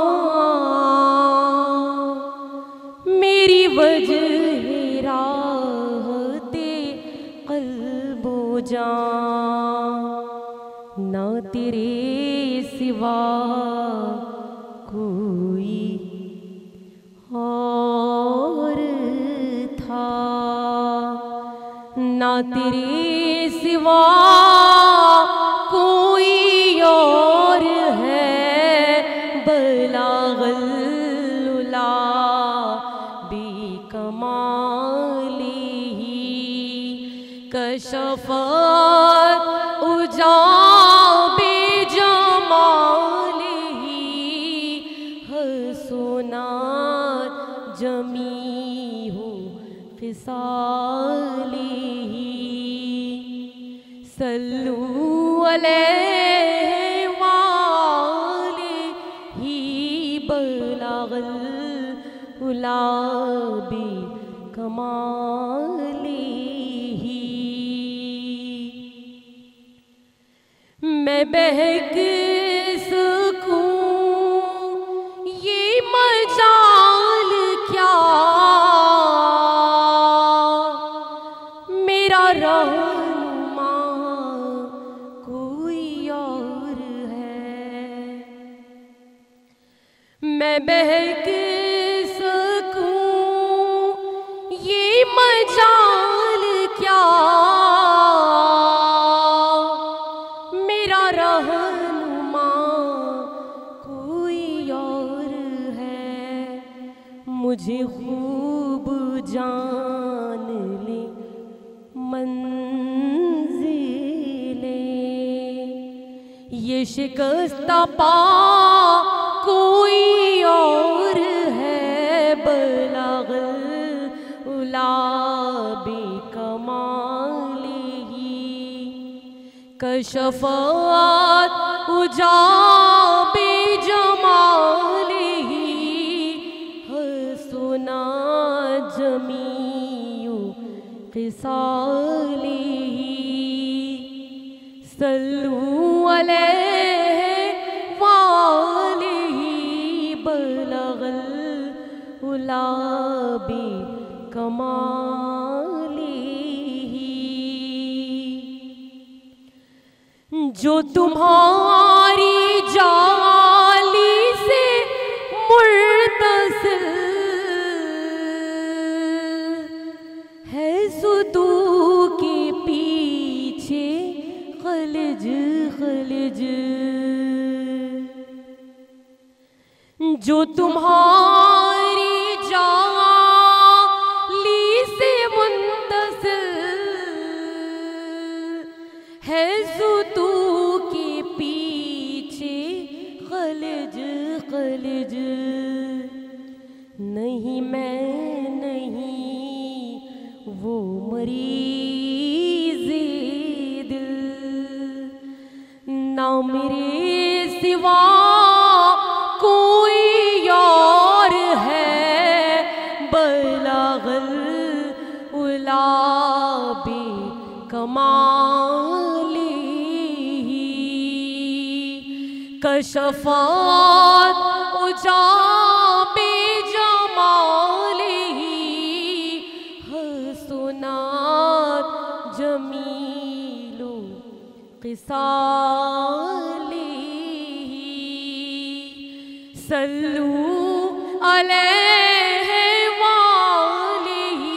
मेरी वजह राहते क़ल्बो जान। ना तेरे सिवा कोई और था, ना तेरे सिवा कोई और है। बलागल उला बेकमाली कशफत उजा बेजमाली, हसनात जमी हो क़िसाली। सल्लू अलैहि वालिही बलागल उला बेकमालिही। मैं बहक सकूं ये मजाल क्या, मेरा रहनुमा कोई और है। मैं बहक सकूं ये मजाल क्या, मेरा रहनुमा कोई और है। मुझे खूब जान ले मंज़िलें, ये शिकस्ता पा कोई और है। बलागल उला बेकमालिही कशफत उजा बेजमालिही, हसनात जमीउ क़िसालिही। सल्लू अलैहि वालिही बलागल उला बेकमालिही। जो तुम्हारी जाली से मुर्तसिल है, सुतू के पीछे खलिज खलिज। जो तुम्हारी जाली से मुंतसिल नहीं मैं नहीं वो मरीज़ दिल, ना मेरे सिवा कोई और है बलागल उला बे कमाली कशफात उजा बे जमाली हसनात जमीलो किसाली सल्लू अलैहि वालिही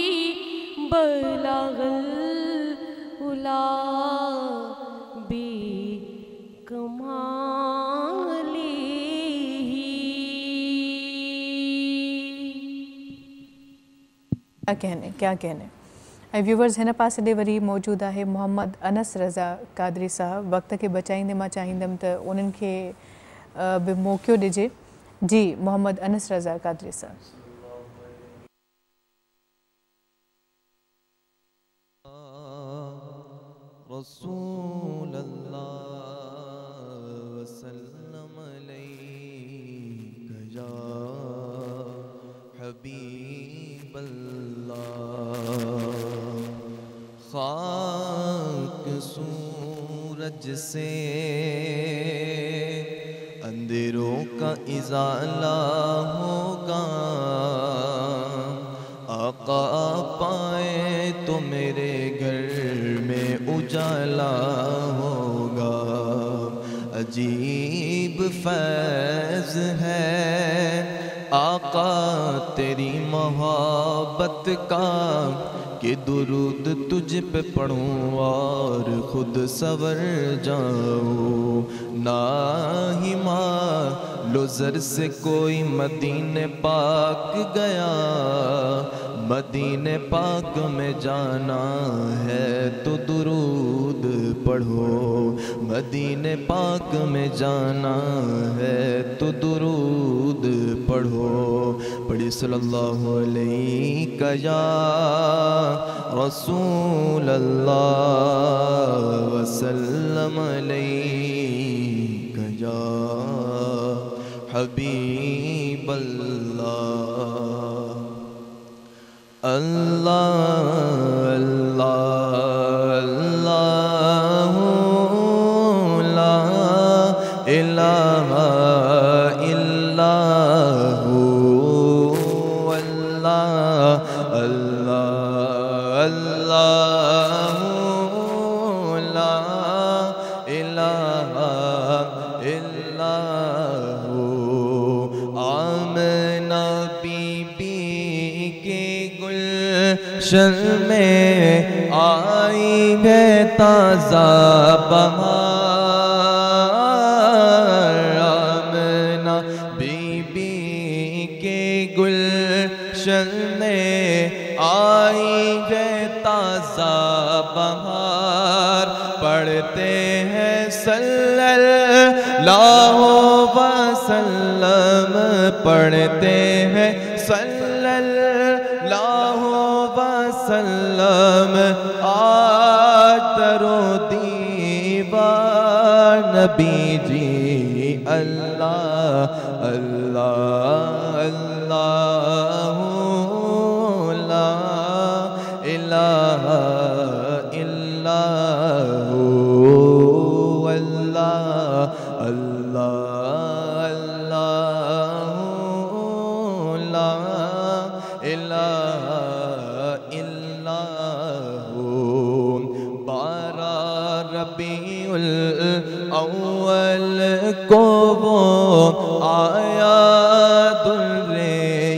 बलगल उला बे क्या कहने क्या कहने ऐं व्यूवर्स हिन पासे ॾे वरी मौजूदु आहे मोहम्मद अनस रज़ा कादरी साहब। वक़्त खे बचाईंदे मां चाहींदमि त उन्हनि खे बि मौक़ो ॾिजे। जी मोहम्मद अनस रज़ा कादरी साहब। रसूल अल्लाह वसल्लम अलैका या हबीब अल्लाह। खाक सूरज से अंधेरों का इज़ाला होगा, आका पाए तो मेरे घर में उजाला होगा। अजीब फैज़ है आका तेरी मोहब्बत का कि दुरूद तुझ पे पढ़ूं और खुद सवर जाऊं। ना ही मालो ज़र से कोई मदीने पाक गया, मदीने पाक में जाना है तो दुरूद पढ़ो। मदीने पाक में जाना है तो दुरूद पढ़ो। पढ़ी सल्लल्लाहु अलैहि या रसूल अल्लाह वसल्लम अलैका या हबीब अल्लाह। अल्लाह अल्लाह अल्लाह ला इलाहा इल्लल्लाहु अल्लाह अल्लाह अल्लाहु ला इलाहा इल्लल्लाहु। आमना बीबी के गुलशन में आई है ताज़ा बहार। आमना बीबी के गुलशन में आई है ताज़ा बहार। पढ़ते हैं सल्लल्लाहु वसल्लम, पढ़ते हैं सल्लल्लाहु वसल्लम। आज तरो दीवार नबी जी अल्लाह अल्लाह अल्लाह ला इलाहा इल्लल्लाहु अल्लाह अल्लाह अल्लाहु ला इलाहा इल्लल्लाहु। बारह रबीउल अव्वल को वो आया दुर्रे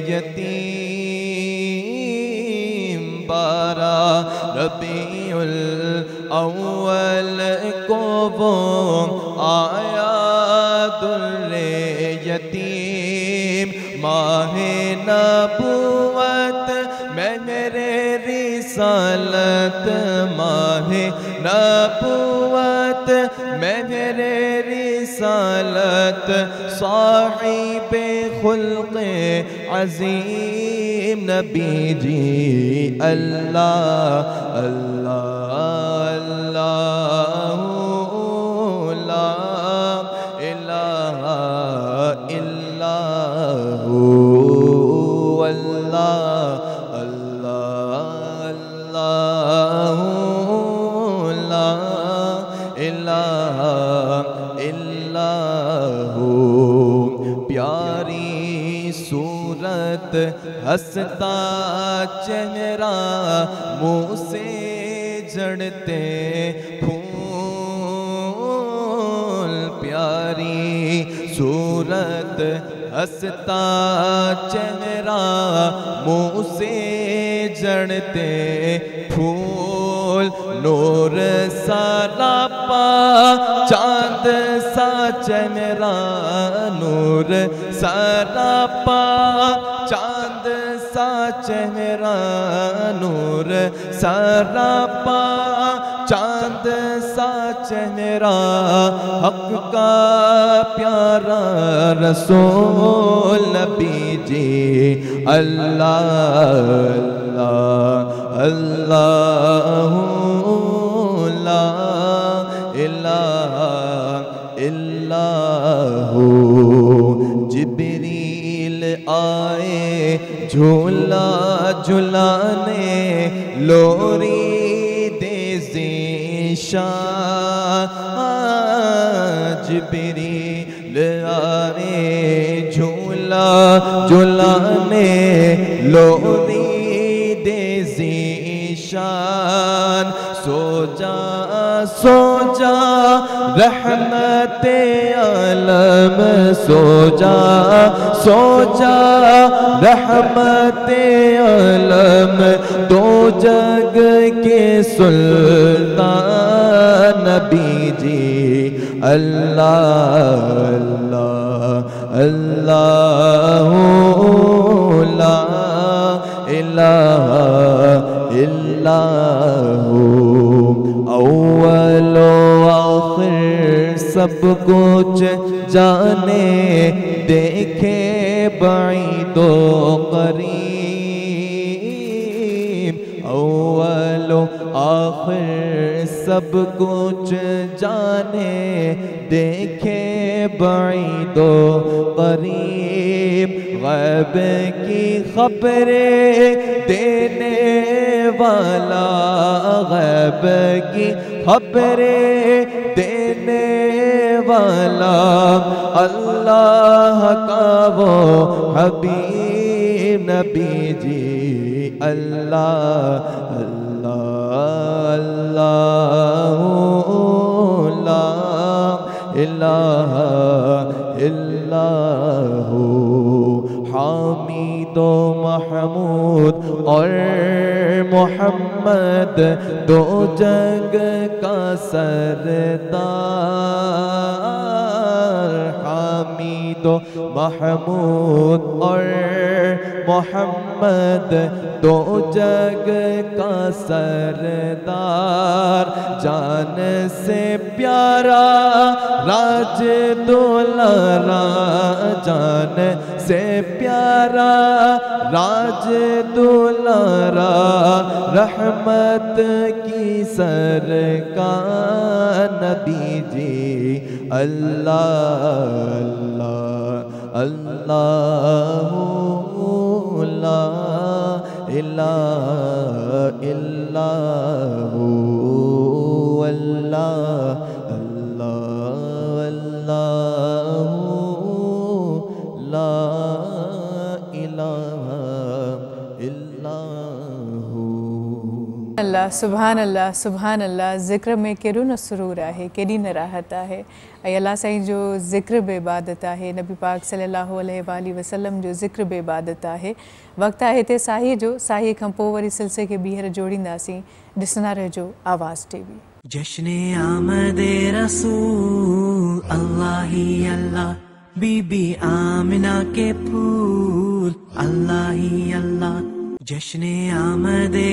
यतीम। बारह रबीउल अव्वल को वो आया दुर्रे यतीम। माहे नबुवत में मेरे रिसालत, माहे नबुवत में मेरे रिसालत गलत साहिब खुल्क़ अज़ीम नबी जी अल्लाह अल्लाह अल्लाह ला इलाहा इल्लल्लाहु अल्लाह अल्लाह अल्लाहु ला इलाहा इल्लल्लाहु। प्यारी सूरत हंसता चेहरा मुँह से झड़ते फूल। प्यारी सूरत हंसता चेहरा मुँह से झड़ते फूल। नूर सारा पा चांद सा चेहरा नूर सारा पा चांद सा चेहरा नूर सारा पा चांद सा चेहरा हक का प्यारा रसूल नबी जी अल्लाह अल्लाह ला इलाहा इल्लल्लाहु। जिब्रील आए झूला झुलाने लोरी दे ज़ीशान। जिब्रील आए झूला झुलाने लोरी दे ज़ीशान। सो जा सो जा रहमते आलम सो जा सो जा रहमते आलम दो जग के सुल्तान नबी जी अल्लाह अल्लाह अल्लाह ला इलाहा इल्लल्लाहु। अव्वल आखिर सब कुछ जाने देखे बाइदो करीब। अव्वल आखिर सब कुछ जाने देखे बाइदो करीब। गैब की खबरें देने वाला गैब की खबरें देने वाला अल्लाह का वो हबीब नबी जी अल्लाह अल्लाह अल्लाह ला इलाहा इल्लल्लाहु। हामिद महमूद और मोहम्मद दो जग का सरदार। हामिद महमूद और मोहम्मद दो जग का सरदार। जान से प्यारा राज दुलारा जान से प्यारा राज दुलारा रहमत की सरकार नबी जी अल्लाह अल्लाह ला इलाहा इल्लल्लाहु अल्लाह अल्लाह अल्लाह ला इलाहा इल्लल्लाहु। अल्लाह सुभान अल्लाह सुभान अल्लाह। ज़िक्र में केॾो न सुरूर आहे, केॾी न राहत आहे। ऐं अल्लाह साईं जो ज़िक्र बे इबादत आहे, नबी पाक सल्लल्लाहु अलैहि वसल्लम जो ज़िक्र बे इबादत आहे। वक़्तु आहे हिते साही जो, साही खां पोइ वरी सिलसिले खे ॿीहर जोड़ींदासीं। ॾिसंदा रहिजो आवाज़ टीवी। जश्ने आमदे रसूल अल्लाह ही अल्लाह। बीबी आमिना के फूल अल्लाह ही अल्लाह। जश्ने आमदे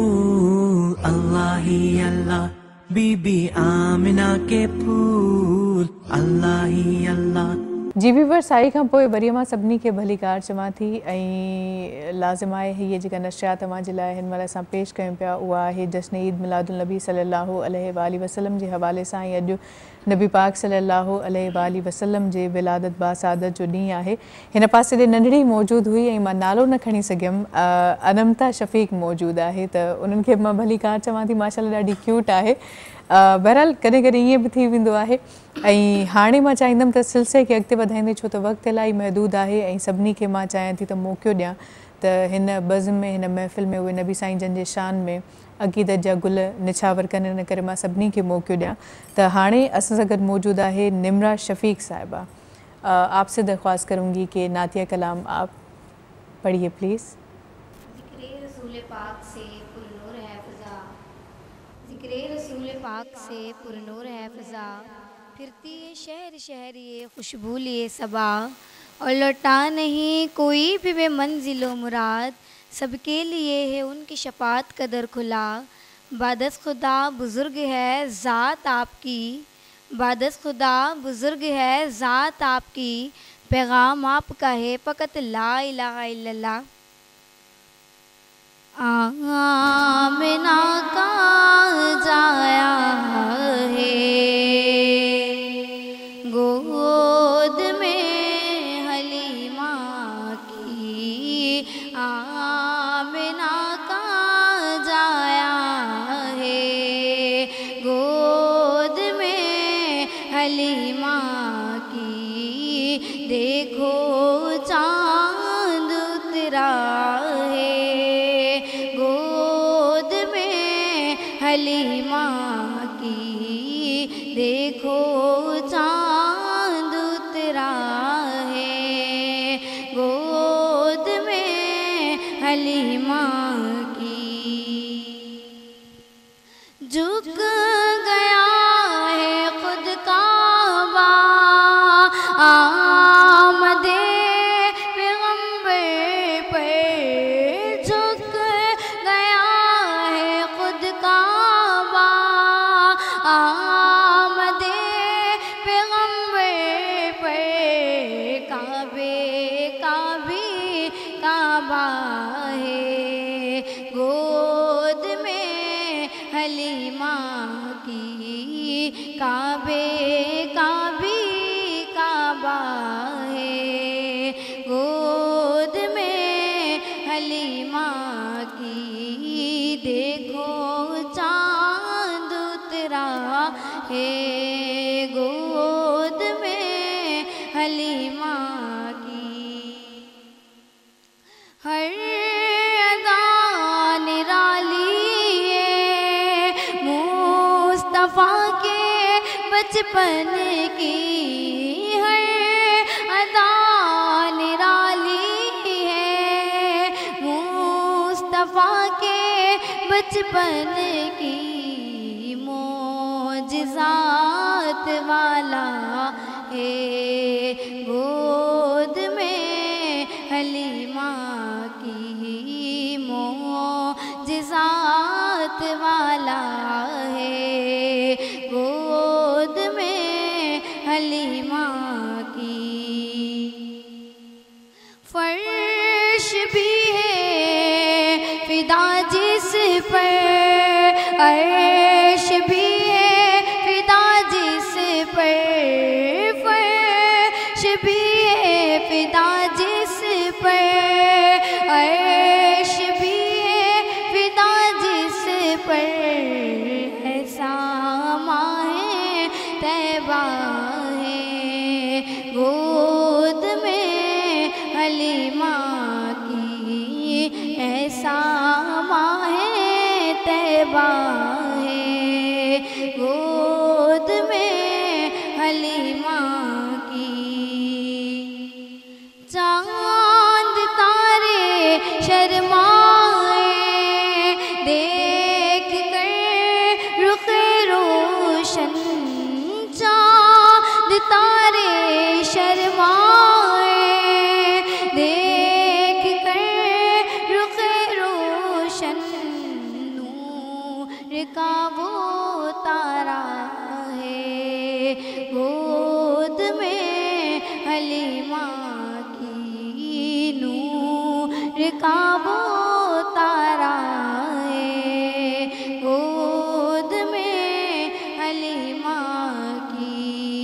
रसूल अल्लाह ही अल्लाह। बीबी आमिना के फूल फूल अल्लाह ही अल्लाह। जी व्यूवर, साई खां पोइ वरी मां सभिनी खे भली कार चवां थी ऐं लाज़िम आहे हीअ जेका नशियात तव्हां जे लाइ हिन महिल असां पेश कयूं पिया उहा आहे जश्न ईद मिलादुल नबी सल्लल्लाहु अलैहि वालिहि वसल्लम जे हवाले सां। ऐं अॼु नबी पाक सल्लल्लाहु अलैहि वालिहि वसल्लम जे विलादत बासादत जो ॾींहुं आहे। हिन पासे ॾे नंढड़ी मौजूदु हुई ऐं मां नालो न खणी सघियमि, अनमता शफ़ीक मौजूदु आहे, त उन्हनि खे मां भली कार चवां थी। माशाल्लाह ॾाढी क्यूट आहे। बहरहाल कॾहिं कॾहिं ईअं बि थी वेंदो आहे। ऐं हाणे मां चाहींदमि त सिलसिले खे अॻिते वधाईंदे, छो त वक़्तु इलाही महदूद आहे ऐं सभिनी खे मां चाहियां थी त मौक़ो ॾियां त हिन बज़्म में हिन महफ़िल में उहे नबी साईं जन जे शान में अक़ीदत जा गुल निछावर कनि। इन करे मां सभिनी खे मौक़ो ॾियां त हाणे असां सां गॾु मौजूदु आहे निमरा शफ़ीक साहिबा। आपसे दरख्वास्त करूँगी कि नातिया कलाम आप पढ़िए प्लीज़। ज़िक्रे रसूल पाक से पुरनूर है फ़ज़ा, ज़िक्रे रसूल पाक से पुरनूर है फ़ज़ा, फिरती है शहर शहर ये खुशबू लिए सबा, और लौटा नहीं कोई भी बेमंजिलो मुराद, सबके लिए है उनकी शफात कदर खुला। बादस खुदा बुज़ुर्ग है ज़ात आपकी, बादस खुदा बुज़ुर्ग है ज़ात आपकी, पैगाम आपका है फ़कत ला इलाहा इल्लल्लाह। आमिना का जाया है गोद में हलीमा की, आमिना का जाया है गोद में हलीमा की, देखो चांद उतरा है गोद में हलीमा की, देखो चांद उतरा है गोद में हलीमा की। झुक गया है खुद काबा, आमदे पैगंबर पर झुक गया है खुद काबा, आमदे पैगंबर पर काबे का भी काबा है गोद में हलीमा की, काबे का भी काबा है गोद में हलीमा की, देखो चांद उतरा है गोद में हलीमा की। हर अदा निराली है मुस्तफ़ा के बचपन की, हर अदा निराली है मुस्तफ़ा के बचपन की, मोजिज़ात वाला है गोद में हलीमा की, मोजिज़ात वाला है गोद में हलीमा की। फर्श भी है फिदा जिस पर, अर्श भी है फिदा जिस पर, फर्श भी है फिदा जिस पर, अर्श भी है फिदा जिस पर, ऐसा माहे तैबा है गोद में हलीमा की, ऐसा माहे तैबा है गोद में हलीमा की। चांद तारे शर्माए देख कर रुख रोशन, चांद तारे शर्माए देख कर रुख रोशन, नूर का वो तारा है गो का वो तारा है, गोद में हलीमा की,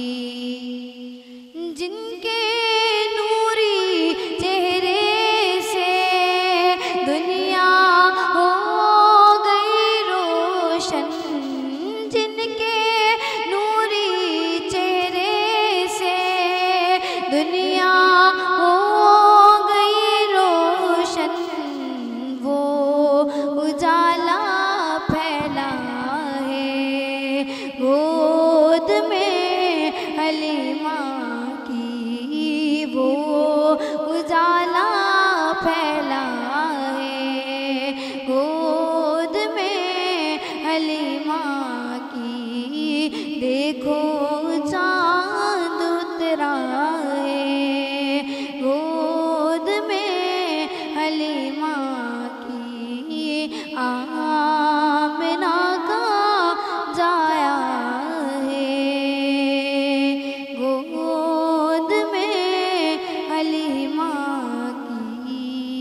जिनके नूरी चेहरे से दुनिया हो गई रोशन, जिनके नूरी चेहरे से दुनिया हो गई रोशन, वो उजाला फैला है गोद में हलीमा की, वो उजाला फैला है गोद में हलीमा की। देखो चांद उतरा है गोद में हलीमा की, आमिना का जाया है गोद में हलीमा की।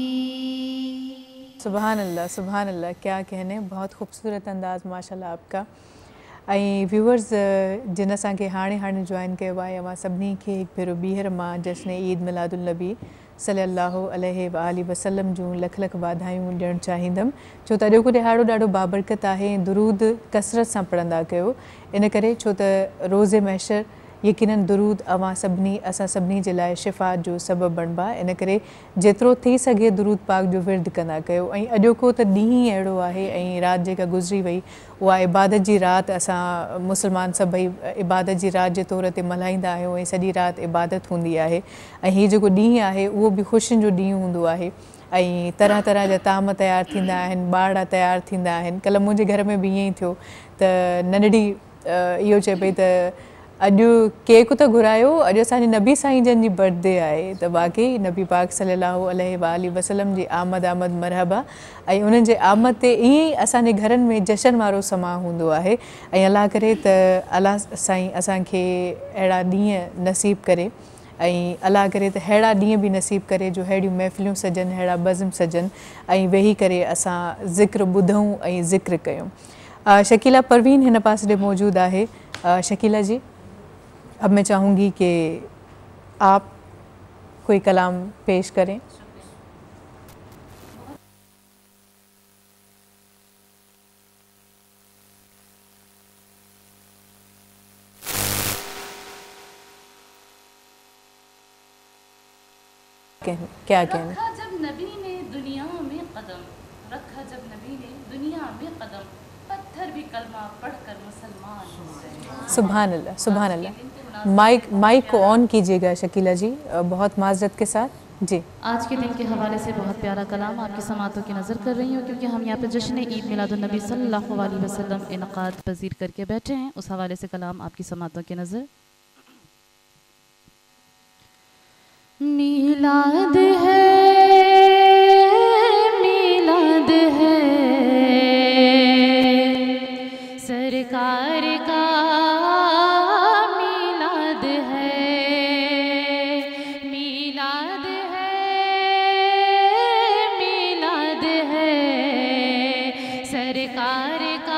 सुभान अल्लाह, सुभान अल्लाह, क्या कहने, बहुत ख़ूबसूरत अंदाज़ माशाल्लाह आपका। ऐं व्यूअर्स जिन असांखे हाणे हाणे जॉइन कयो आहे, अवां सभिनी खे हिकु भेरो ॿीहर मां जश्न ईद मिलादुल नबी सल्लल्लाहु अलैहि व आलिहि वसल्लम जूं लख लख वाधायूं ॾियणु चाहींदमि, छो त अॼोको ॾिहाड़ो ॾाढो बाबरकत आहे। दुरूद कसरत सां पढ़ंदा कयो, इन करे छो त रोज़े महशर यकीनन दुरूद अवां सभिनी असां सभिनी जे लाइ शिफ़ा जो सबबु बणिबा, इन करे जेतिरो थी सघे दुरूद पाक जो विर्द कंदा कयो। ऐं अॼोको त ॾींहुं ई अहिड़ो आहे, ऐं राति जेका गुज़री वई उहा इबादत जी राति असां मुस्लमान सभई इबादत जी राति जे तौर ते मल्हाईंदा आहियूं, ऐं सॼी राति इबादत हूंदी आहे। ऐं हीउ जेको ॾींहुं आहे उहो बि ख़ुशियुनि जो ॾींहुं हूंदो आहे, ऐं तरह तरह जा ताम तयारु थींदा आहिनि, ॿार तयारु थींदा आहिनि। कल्ह मुंहिंजे घर में बि ईअं ई थियो त नंढड़ी इहो चए पई त अॼु केक त घुरायो, अॼु असांजे नबी साईं जन जी बर्थडे आहे, त वाक़ई नबी पाक सल्लल्लाहु अलैहि व आलिहि वसल्लम जी आमद आमद मरहबा। ऐं उन्हनि जे आमद ते ईअं ई असांजे घरनि में जशन वारो समा हूंदो आहे। ऐं अलाह करे त अलाह साईं असांखे अहिड़ा ॾींहं नसीब करे, ऐं अलाह करे त अहिड़ा ॾींहं बि नसीब करे जो अहिड़ियूं महफ़िलियूं सजनि, अहिड़ा बज़म सजनि, ऐं वेही करे असां ज़िक्र ॿुधूं ऐं ज़िक्र कयूं। शकीला परवीन हिन पासे ॾे मौजूदु आहे। शकीला जी, अब मैं चाहूँगी कि आप कोई कलाम पेश करें। क्या कहना? रखा जब नबी ने दुनिया में कदम, रखा जब नबी ने दुनिया में कदम, पत्थर भी कलमा पढ़कर मुसलमान हो गए। सुभान अल्लाह, सुभान अल्लाह। माइक माइक को ऑन कीजिएगा शकीला जी, बहुत माजरत के साथ जी। आज के दिन के हवाले से बहुत प्यारा कलाम आपकी समातों की नज़र कर रही हूँ, क्योंकि हम यहाँ पे जश्न ईद मिलादुन नबी सल्लल्लाहु अलैहि वसल्लम इनकाद पजीर करके बैठे हैं। उस हवाले से कलाम आपकी समातों की नज़र। मीलाद है, मीलाद है सरकार का, मीलाद है, मीलाद है, मीलाद है सरकार का,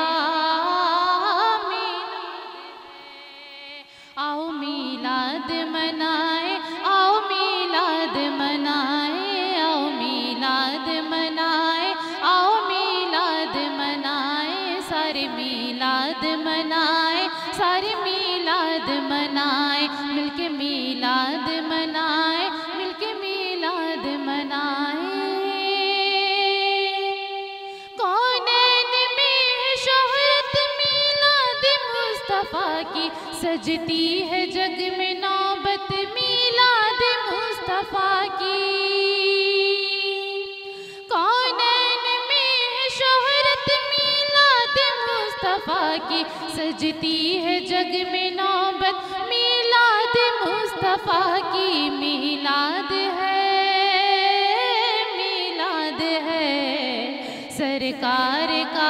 मीलाद है। आओ मीलाद मनाए, आओ मीलाद मनाए, आओ मीलाद मनाए, आओ मीलाद मनाए, सारे मीलाद मनाए, सारे मीलाद मनाए, मिलके मीलाद मनाए, मिलके मीलाद मनाए। कौनैन में है शोहरत मीलाद मुस्तफ़ा की, सजती है जग में नौबत मीलाद मुस्तफ़ा की। कौनैन में है शोहरत मीलाद मुस्तफ़ा की, सजती है जग में नौबत मीलाद मुस्तफ़ा की। मीलाद है, मीलाद है सरकार का,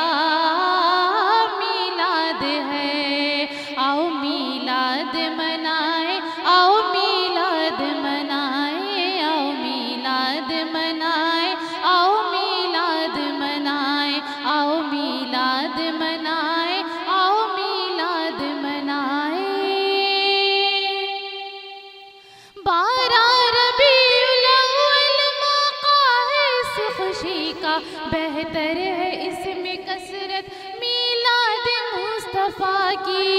मीलाद है। आओ मीलाद मनाए, आओ मीलाद मनाए, आओ मीलाद मनाए, आओ इस खुशी का बेहतर है इसमें कसरत मीलाद मुस्तफ़ा की।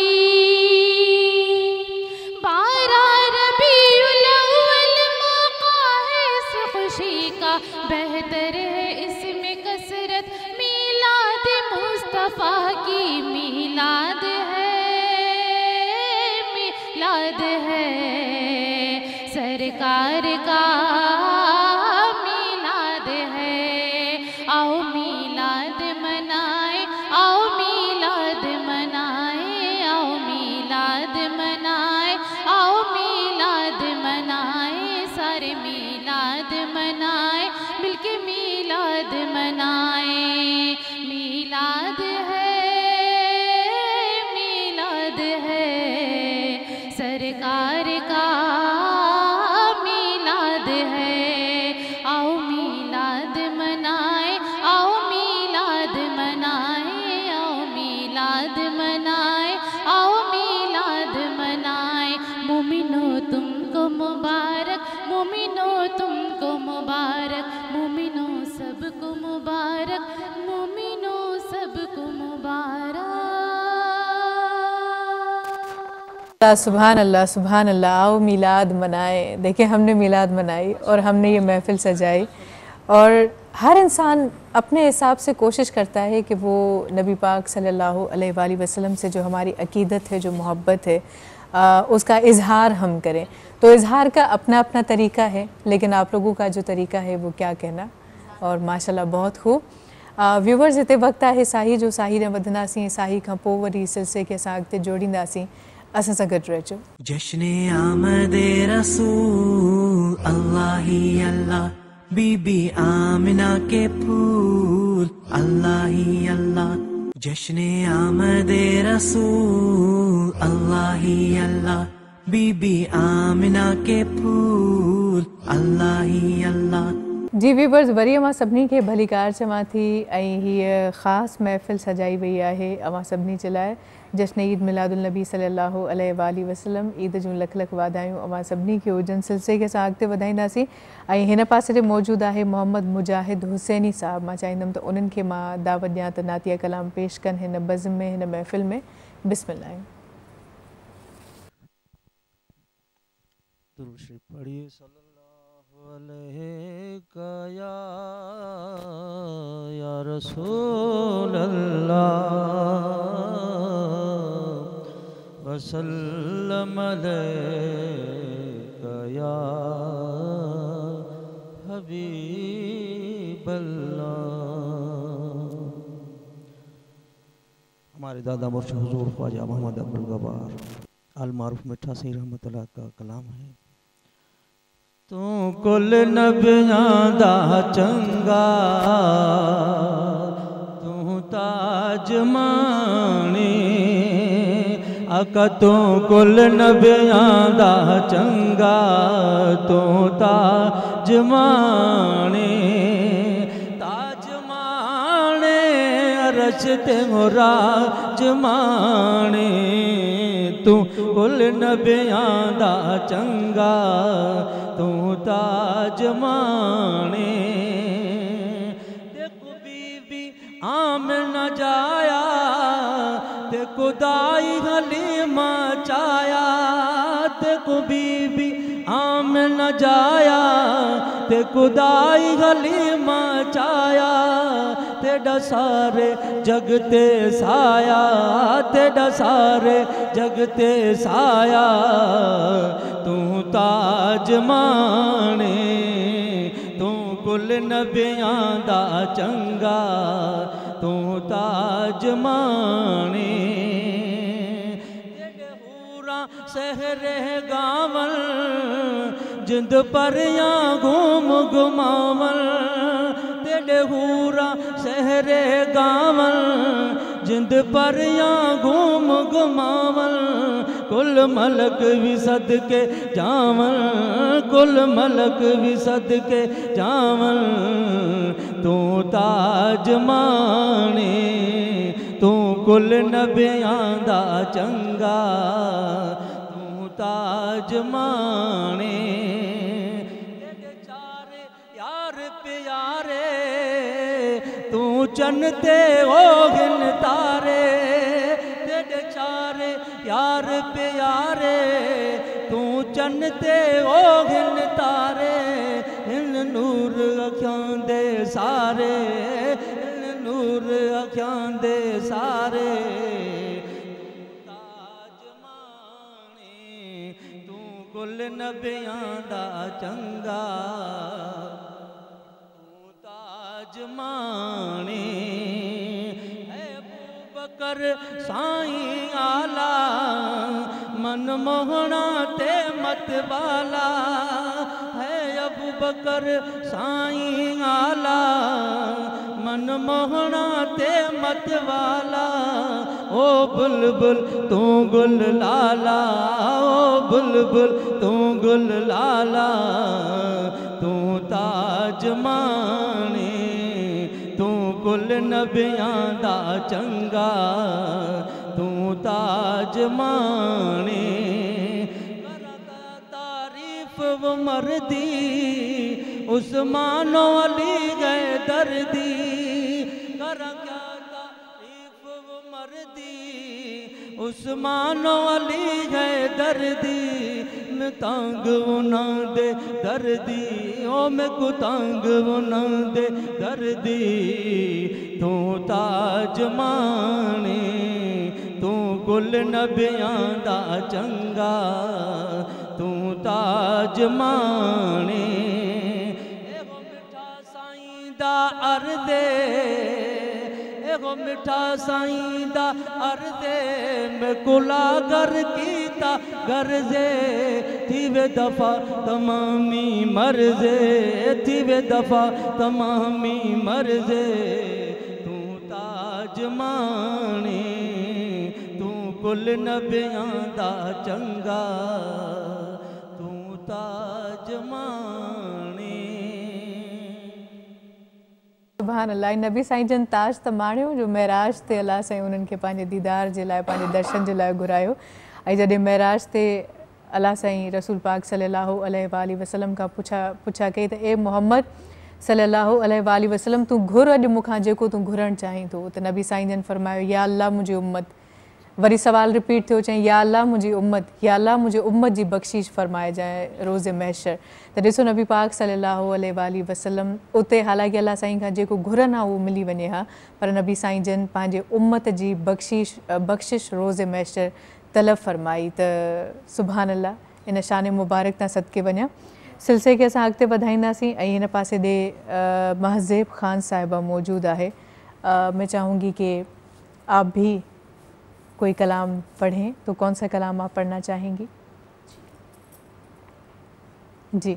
बारह रबीउल अव्वल मौका है इस खुशी का बेहतर है इसमें कसरत मीलाद मुस्तफ़ा की। मीलाद है मीलाद है सरकार का मीलाद है। आओ मीलाद मनाए आओ मीलाद मनाए आओ मीलाद मनाए आओ मीलाद मनाए सारे मीलाद मनाए मिलके मीलाद मनाए। मीलाद है मीलाद है सरकार का मीलाद है। आओ मीलाद मनाए आओ मीलाद मनाए आओ मीलाद मनाए आओ मीलाद मनाए। मोमिनो तुमको मुबारक मोमिनो तुमको मुबारक मोमिनो सबको मुबारक मोमिनो सबको मुबारक। सुभान अल्लाह सुभान अल्लाह। आओ मीलाद मनाए। देखिए हमने मीलाद मनाई और हमने ये महफ़िल सजाई और हर इंसान अपने हिसाब से कोशिश करता है कि वो नबी पाक सल्लल्लाहु अलैहि वसल्लम से जो हमारी अकीदत है जो मोहब्बत है आ, उसका इजहार हम करें। तो इजहार का अपना अपना तरीका है लेकिन आप लोगों का जो तरीका है वो क्या कहना। और माशाल्लाह बहुत खूब व्यूवर्स हिते वक्त आहे साही जो साही ने वधंदासीं साही खां पोइ वरी सिलसिले खे असां अॻिते जोड़ींदासीं। असां सां गॾु रहिजो। जश्ने आमदे रसूल अल्लाह ही अल्लाह बीबी आमिना के फूल अल्लाह ही अल्लाह। जश्ने आमदे रसूल अल्लाह ही अल्लाह बीबी आमिना के फूल अल्लाह ही अल्लाह। जी व्यूवर्स वरी अवां सभिनी खे भली कार चवां थी ऐं हीअ ख़ासि महफ़िल सजाई वई आहे अवां सभिनी जे लाइ जश्न ईद मिलादुल नबी सल्लल्लाहु अलैहि वसल्लम। ईद जूं लख लख वाधायूं अवां सभिनी खे हुजनि। सिलसिले खे असां अॻिते वधाईंदासीं ऐं हिन पासे ते मौजूदु आहे मोहम्मद मुजाहिद हुसैनी साहब। मां चाहींदमि त उन्हनि खे मां दावत ॾियां त नातिया कलाम पेश कनि हिन बज़्म में हिन महफ़िल में। बिस्मिल्लाह। दुरूद शरीफ पढ़िए सल्लल्लाहु अलैका या या रसूल अल्लाह वसल्लम अलैका या हबीब अल्लाह। हमारे दादा मुर्शिद हुजूर ख्वाजा मोहम्मद अब्दुल गफ्फार आल मारूफ मिठा सही रहमतुल्लाह का कलाम है। तू कुल नबियां दा चंगा तू ताज माने आका तू कुल नबियां दा चंगा तू ताज माने ताज माने अरश ते मुराज माने तू कुल नबियां दा चंगा तू ताज माने। देखो बीबी आमिना जाया ते खुदाई हलीमा चाया देखो बीबी आमिना जाया ते खुदाई हलीमा चाया तेरा सारे जगते साया तेरा सारे जगते साया तू ताज माने तू कुल नबियां दा चंगा तू ताज माने। तेरे हूरा सहरे गावल जिंद परियां घूम घुमावल तेरे हूरा सहरे गावल जिंद परियां घूम घुमावल कुल मलक भी सदके जावल कुल मलक भी सदके जावल तू ताज माने तू कुल नबियां दा चंगा तू ताज माने। तेरे चारे यार प्यार प्यारे तू चन्नते ओ गिन तारे तेरे चारे यार प्यारे तू चन्नते ओ गिन तारे इन नूर अखियां दे सारे इन नूर अखियां दे सारे ताज माने तू कुल नबियां दा चंगा तू ताज माने कर साईं आला मन मोहना ते मत वाला है अबू बकर साईं आला मन मोहना ते मत वाला ओ बुलबुल तू गुल लाला ओ बुलबुल तू गुल लाला तू ताज माने तू कुल नबियां दा चंगा तू ताज माने तारीफ वो मर्दी उस्मानो अली गए दर्दी करा क्या तारीफ वो मर्दी उस्मानो अली गए दर्दी मैं तंग उना दे दर्दी ओ मैं को तंग उना दे दर्दी तू ताज माने तू कुल नबियां दा चंगा तू ताज माने एगो मिठा साईं दा अर्दे एगो मिठा साईं दा अर्दे मैं कुला गर कीता गर्जे थीवे दफा तमामी मर्जे थीवे दफा तमामी मर्जे तू ताज माने तू कुल नबियां दा चंगा तू ताज माने सुभान अल्लाह नबी साईं जन ताज त माणियो जो महराज ते अल्लाह साईं उन्हनि खे पंहिंजे दीदार जे लाइ पंहिंजे दर्शन जे लाइ घुरायो ऐं जॾहिं महराज ते अल्लाह साईं रसूल पाक सल्लल्लाहु अलैहि वसल्लम खां पुछा पुछा कई त ए मोहम्मद सल्लल्लाहु अलैहि वसल्लम तूं घुर अॼु मूंखां जेको तूं घुरणु चाहीं थो त नबी साईं जन फरमायो या अल्लाह मुंहिंजी उम्मत वरी सवाल रिपीट थियो चई या अल्लाह मुंहिंजी उम्मत या अल्लाह मुंहिंजी उम्मत जी बख़्शीश फरमाइजांइ रोज़े महशर त ॾिसो नबी पाक सल्लल्लाहु अलैहि वसल्लम उते हालांकि अल्लाह साईं खां जेको घुरनि आहे उहो मिली वञे हा पर नबी साईं जन पंहिंजे उम्मत जी बख़्शीश बख़्शिश रोज़े महशर तलब फरमाई त सुभान अल्लाह इन शान मुबारक तां सदके वञा सिलसिले खे असां अॻिते वधाईंदासीं ऐं हिन पासे ॾे महज़ेब ख़ान साहिबा मौजूदु आहे मैं चाहूँगी कि आप भी कोई कलाम पढ़ें तो कौन सा कलाम आप पढ़ना चाहेंगी? जी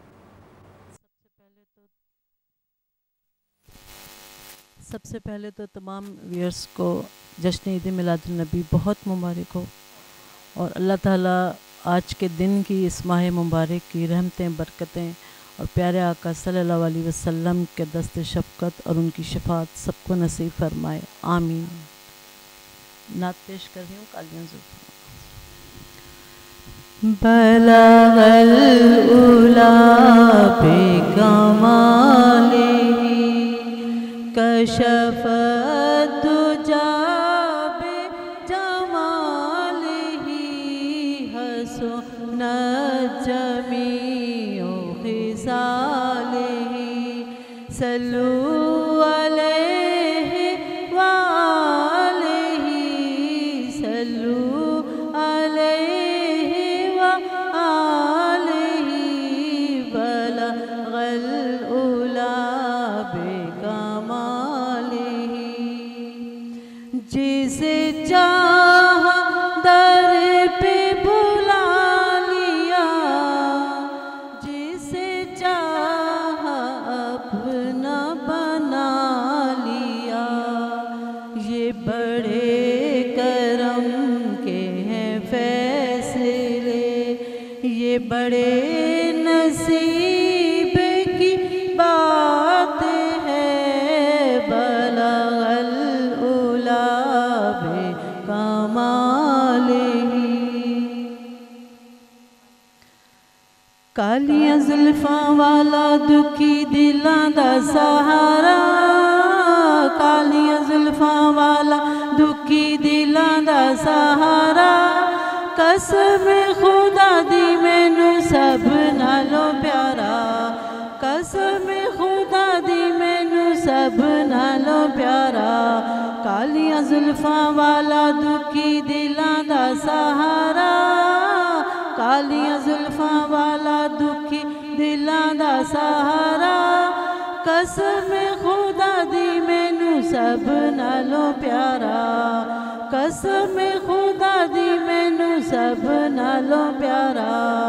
सबसे पहले तो तमाम व्यूअर्स को जश्न ईद मिलादुन नबी बहुत मुबारक हो और अल्लाह ताला आज के दिन की इस माह मुबारक की रहमतें बरकतें और प्यारे आका सल्लल्लाहु अलैहि वसल्लम के दस्त शफ़क़त और उनकी शफ़ाअत सबको नसीब फरमाए आमीन। नात पेश कर रही हूँ कालियाँ ज़ुल्फ़ां। बलगल उला पे कमाले कशफ दुजा बे जमाले हसन जमीओ खिसाले सल्लू अलैहि वालेहि सल्लू अलैहि वालेहि बलगल उला बेकमालिहि जिसे चाह दर पे बुला लिया जिसे चाह अपना बना लिया ये बड़े करम के हैं फैसले ये बड़े नसीब की बात है बलगल उला बेकमालिहि कालियाँ जुल्फ़ां वाला दुखी दिल दिलां दा सहारा, कालियां जुल्फां वाला दुखी दिलां दा सहारा, कसम खुदा दी मैनू सब नालों प्यारा, कसम खुदा दी मैनू सब नालों प्यारा, कालियां जुल्फां वाला दुखी दिलां दा सहारा, कालियां जुल्फां वाला दुखी दिलां दा सहारा, कसम खुदा दी मैनू सब नालों प्यारा, कसम खुदा दी मैनू सब नालों प्यारा,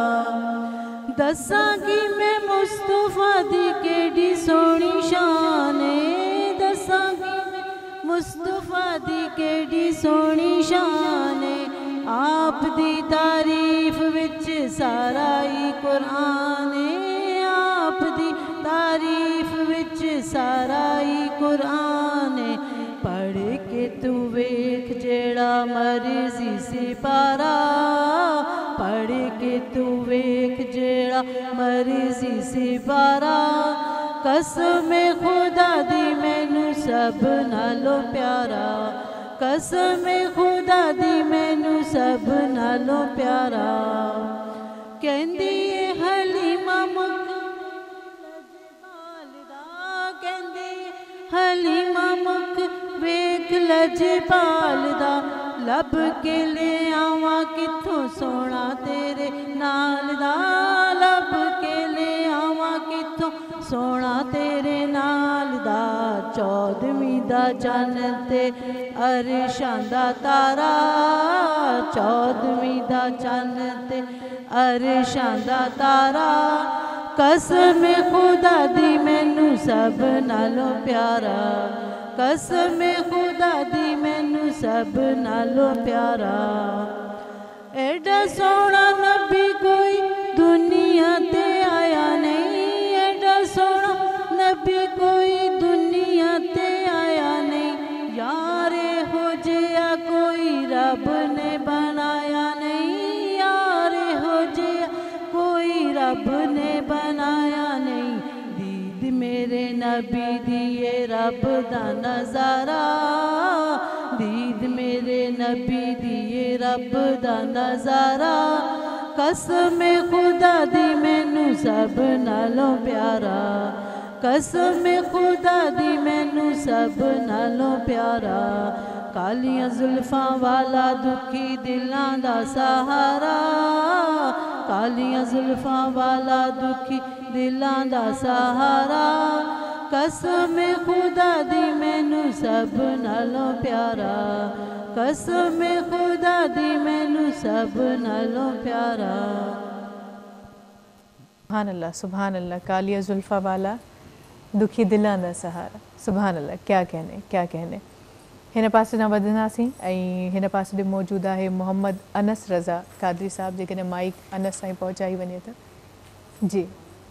दसांगी मैं मुस्तफा दी केड़ी सोहनी शान है, दसांगी मैं मुस्तफा दी केड़ी सोहनी शान है, आप दी तारीफ विच सारा ही कुरान है, आप दी तारीफ विच सारा ही कुरान है, पढ़ के तू वेख जेड़ा मर्जी सिपारा, पढ़ के तू वेख जेड़ा मर्जी सिपारा, कसम खुदा दी मैनू सब नालों प्यारा, कसम खुदा दी मैनू सब नालों प्यारा, कहंदी ए हलीमा मुख कहंदी हलीमा मुख वेख लजपाल दा, लब के ले आवां कित्थों सोना तेरे नाल दा, लब के ले आवां कित्थों सोना तेरे नाल दा, चौदहवीं दा चन्न ते अरशां दा तारा, चौदहवीं दा चन्न ते अरशां दा तारा, कसम खुदा दी मैनू सब नालों प्यारा, कसम खुदा दी मैनू सब नालों प्यारा, एडा सोहना नबी कोई दुनिया ते आया नहीं, एडा सोहना नबी कोई दुनिया ते आया नहीं, यारे हो जिया कोई रब ने बनाया नहीं, यारे हो जिया कोई रब ने बनाया नहीं, दीद मेरे नबी दिए रब दा नजारा, दीद मेरे नबी दिए रब दा नजारा, कसम खुदा दी मैनू सब नालों प्यारा, कसम खुदा दी मैनू सब नालों प्यारा, कालियां जुल्फां वाला दुखी दिलां दा सहारा, कालियां जुल्फां वाला दुखी दिलां दा सहारा, कसम खुदा दी मैनू सब नालों प्यारा, कसम खुदा दी मैनू सब नालों प्यारा। सुभान अल्लाह, सुभान अल्लाह, कालिया जुल्फा वाला दुखी दिलां दा सहारा, सुभान अल्लाह, क्या कहने क्या कहने। हिन पासे ना वधंदासीं ऐं हिन पासे मौजूद है मोहम्मद अनस रज़ा कादरी साहब, जेकॾहिं माइक अनस ताईं पहुचाई वञे त जी।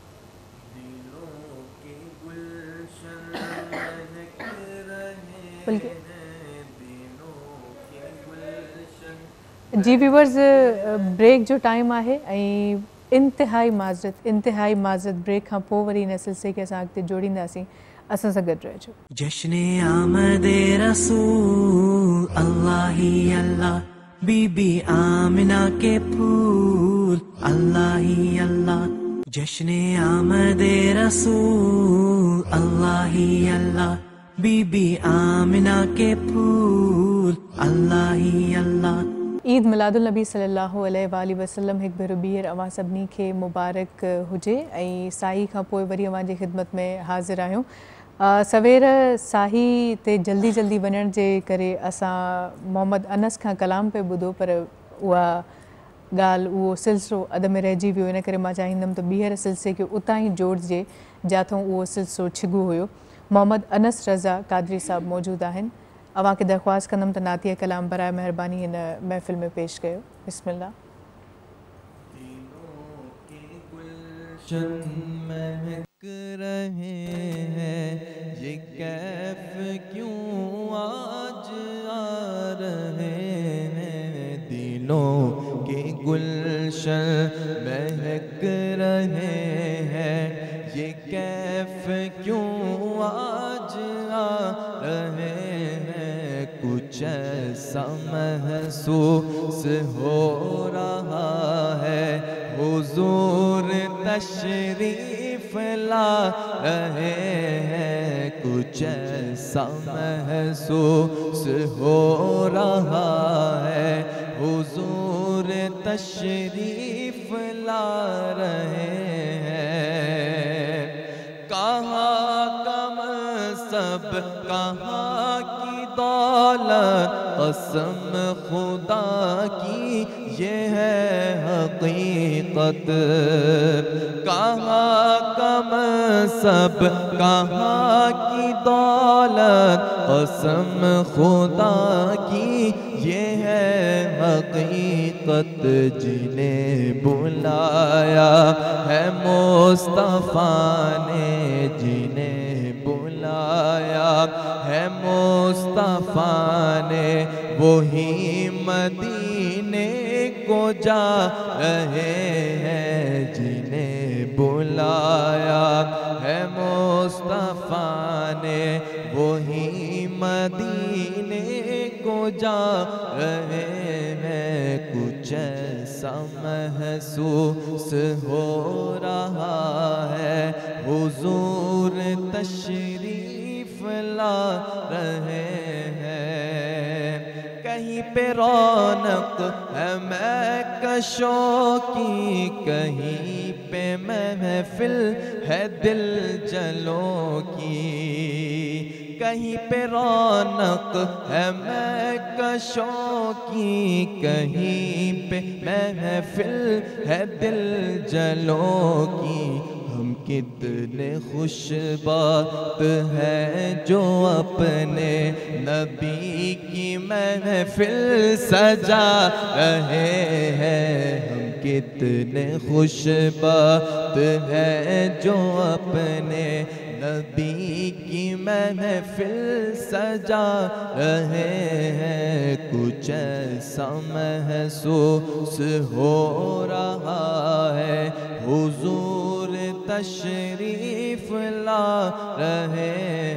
जी व्यूवर्स, ब्रेक जो टाइम है ऐं इंतिहाई माज़रत इंतिहाई माज़रत ब्रेक खां पोइ वरी हिन सिलसिले खे असां अॻिते जोड़ींदासीं, असां सां गॾु रहिजो। जश्ने आमदे रसूल अल्लाह ही अल्लाह, बीबी आमिना के फूल अल्लाह ही अल्लाह, जश्ने आमदे रसूल अल्लाह ही अल्लाह, बीबी आमिना के फूल अल्लाह ही अल्लाह। ईद मिलादुल नबी सल्लल्लाहु अलैहि वसल्लम हिकु भेरो ॿीहर अवां सभिनी खे मुबारक हुजे ऐं साई खां पोइ वरी अवां जी ख़िदमत में हाज़िर आहियूं। सवेर साही ते जल्दी जल्दी वञण जे करे असां मोहम्मद अनस खां कलाम पे ॿुधो, पर उहा ॻाल्हि उहो सिलसिलो अध में रहिजी वियो, इन करे मां चाहींदमि त ॿीहर सिलसिले खे उतां ई जोड़िजे जिथां उहो सिलसिलो छिगो हुयो। मोहम्मद अनस रज़ा कादरी साहब मौजूदु आहिनि। अवां खे दरख़्वास्त कंदमि त नातिया कलाम बराए महिरबानी हिन महफ़िल में पेश कयो। बिस्मिल्लाह। महक रहे हैं ये कैफ क्यों आज आ रहे हैं, दिलों के गुलशन महक रहे हैं ये कैफ कुछ ऐसा महसूस हो रहा है, हुजूर तशरीफ ला रहे हैं। कुछ ऐसा महसूस हो रहा है, हुजूर तशरीफ ला रहे हैं। कहाँ कम सब कहाँ की दौलत, कसम खुदा की ये है हकीकत। कहाँ कम सब कहाँ की दौलत, कसम खुदा की ये है हकीकत। जिन्हें बुलाया है मुस्तफ़ा ने, जिन्हें बुलाया है मुस्तफ़ा ने, वही मदीने को जा रहे हैं। जिन्हें बुलाया है मुस्तफ़ा ने, वही मदीने को जा रहे हैं। कुछ ऐसा महसूस हो रहा है, हुजूर तशरीफ ला रहे हैं। कहीं पे रौनक है महकशों की, कहीं पे महफिल है दिल जलों की। कहीं पे रौनक है महकशों की, कहीं पे महफिल है दिल जलों की। हम कितने खुशबात हैं जो अपने नबी की महफिल सजा रहे हैं। हम कितने खुशबात हैं जो अपने नबी की महफिल सजा रहे हैं। कुछ ऐसा महसूस हो रहा है, हुजूर तशरीफ ला रहे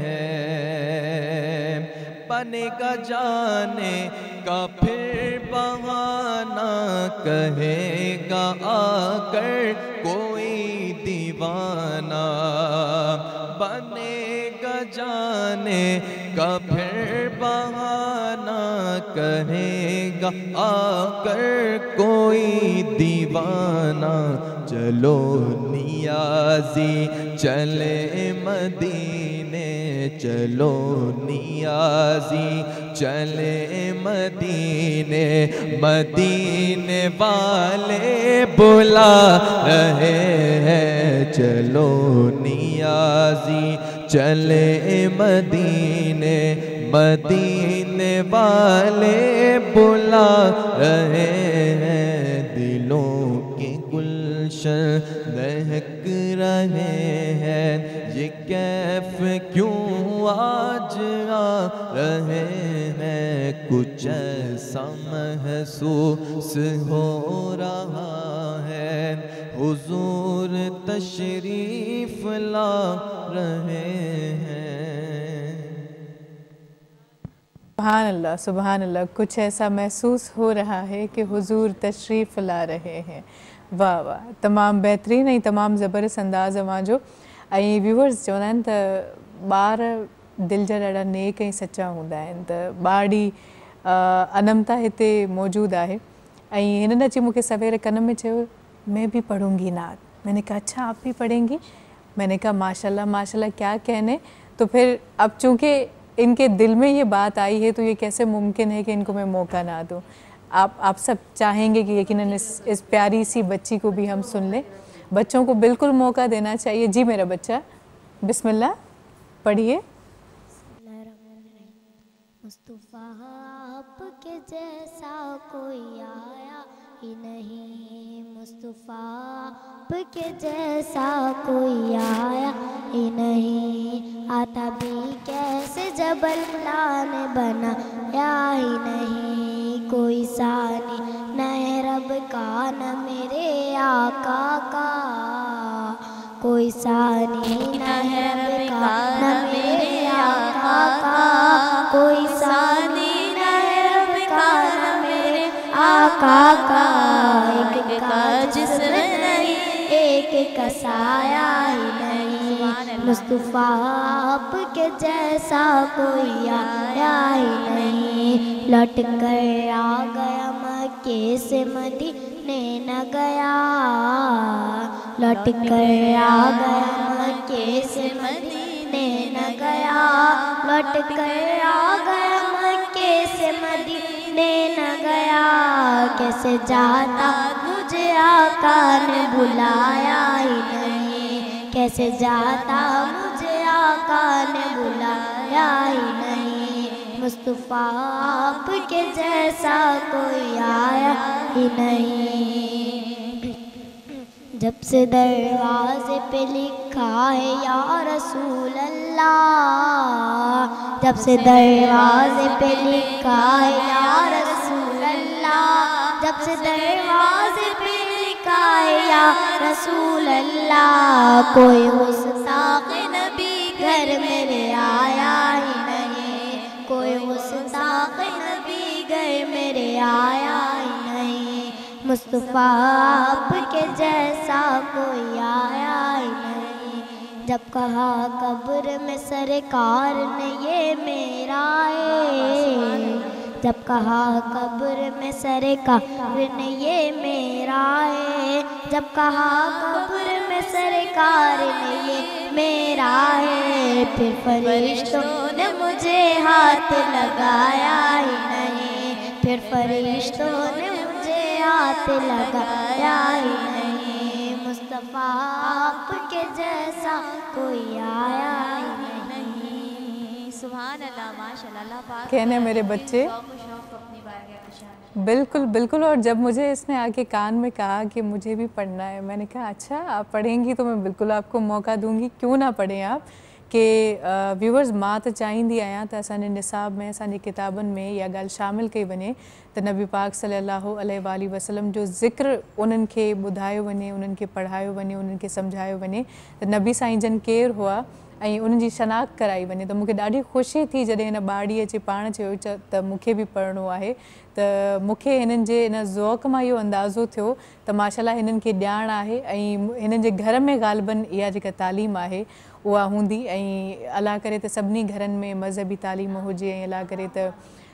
हैं। बनेगा जाने का फिर बहाना, कहेगा आकर कोई दीवाना। बनेगा जाने का फिर बहाना, कहेगा आकर कोई दीवाना। चलो नियाज़ी चले मदीने, चलो नियाज़ी चले मदीने। मदीने वाले बुला रहे हैं, चलो नियाज़ी चले मदीने। मदीने वाले बुला रहे हैं, दिलों के गुलशन महक रहे हैं। ये कैफ क्यों आज आ रहे हैं, कुछ ऐसा महसूस हो रहा है, हुजूर तशरीफ ला रहे हैं। सुभान अल्लाह, सुभान अल्लाह। कुछ ऐसा महसूस हो रहा है कि हुजूर तशरीफ़ ला रहे हैं। वाह वाह, तमामु बहितरीन ऐं तमामु ज़बरदस्त अंदाज़ मां जो। ऐं व्यूअर्स चवंदा आहिनि त ॿार दिलि जा ॾाढा नेक ऐं सचा हूंदा आहिनि, त ॿारड़ी अनमता हिते मौजूदु आहे। ऐं हिननि अची मूंखे सवेरे कन में चयो, मैं भी पढ़ूंगी नात। मैंने कहा अच्छा आप भी पढ़ेंगी? मैंने कहा माशाल्लाह माशाल्लाह, क्या कहने। तो फिर अब चूँकि इनके दिल में ये बात आई है तो ये कैसे मुमकिन है कि इनको मैं मौका ना दूँ। आप आप सब चाहेंगे कि यकीनन इस इस प्यारी सी बच्ची को भी हम सुन लें। बच्चों को बिल्कुल मौका देना चाहिए। जी मेरा बच्चा, बिस्मिल्लाह पढ़िए। मुस्तफ़ा आपके जैसा कोई आया ही नहीं, मुस्तफ़ा आपके जैसा कोई आया ही नहीं। आता भी कैसे जबल ने बनाया ही नहीं, कोई सानी न है रब का न मेरे आका का, कोई सानी न है रब का न मेरे आका का, कोई सानी न आका का एक का जिस्म नहीं, एक का साया ही नहीं। मुस्तफ़ा आपके जैसा कोई आया ही नहीं। लौट कर आ गया मक्के से मदीने न गया, लौट कर आ गया मक्के से मदीने न गया, लौट कर आ गया मक्के से मदीने न गया। कैसे जाता मुझे आका ने बुलाया ही नहीं, कैसे जाता मुझे आका ने बुलाया ही नहीं। मुस्तफ़ा आपके जैसा कोई आया ही नहीं। जब से दरवाजे पे लिखा है या रसूल अल्लाह, जब से दरवाजे पे लिखा है या रसूल अल्लाह, जब से दरवाजे पे लिखा है या रसूल अल्लाह, कोई मुस्ताक़ नबी घर मेरे आया ही नहीं, कोई मुस्ताक़ नबी घर मेरे आया ही नहीं। मुस्तफ़ा आपके जैसा कोई आया ही नहीं। जब कहा कब्र में सरकार ने ये मेरा है, जब कहा कब्र में सरकार ने ये मेरा है, जब कहा कब्र में सरकार ने ये मेरा है, फिर फरिश्तों ने मुझे हाथ लगाया ही नहीं, फिर फरिश्तों ने हाथ लगाया ही नहीं। मुस्तफ़ा आपके जैसा कोई आया ही नहीं। सुभान अल्लाह, माशाअल्लाह पाक। कहने मेरे बच्चे बिल्कुल बिल्कुल। और जब मुझे इसने आके कान में कहा कि मुझे भी पढ़ना है, मैंने कहा अच्छा आप पढ़ेंगी तो मैं बिल्कुल आपको मौका दूंगी, क्यों ना पढ़ें आप। कि व्यूवर्स मां त चाहींदी आहियां त असांजे निसाब में, असांजी किताबनि में इहा ॻाल्हि शामिल कई वञे त नबी पाक सल्लल्लाहु अलैहि वसल्लम जो ज़िक्र उन्हनि खे ॿुधायो वञे, उन्हनि खे पढ़ायो वञे, उन्हनि खे सम्झायो वञे त नबी साईं जन केरु हुआ ऐं उन्हनि जी शनाख़्त कराई वञे। त मूंखे ॾाढी ख़ुशी थी जॾहिं हिन ॿारड़ी अचे पाण चयो त मूंखे बि पढ़णो आहे। त मूंखे हिननि जे हिन ज़ौक़ मां इहो अंदाज़ो थियो त माशाअल्लाह हिननि खे ॼाण आहे ऐं हिननि जे घर में ग़ालिबन इहा जेका तालीम आहे उहा हूंदी। ऐं अलाह करे त सभिनी घरनि में मज़हबी तालीम हुजे ऐं अलाह करे त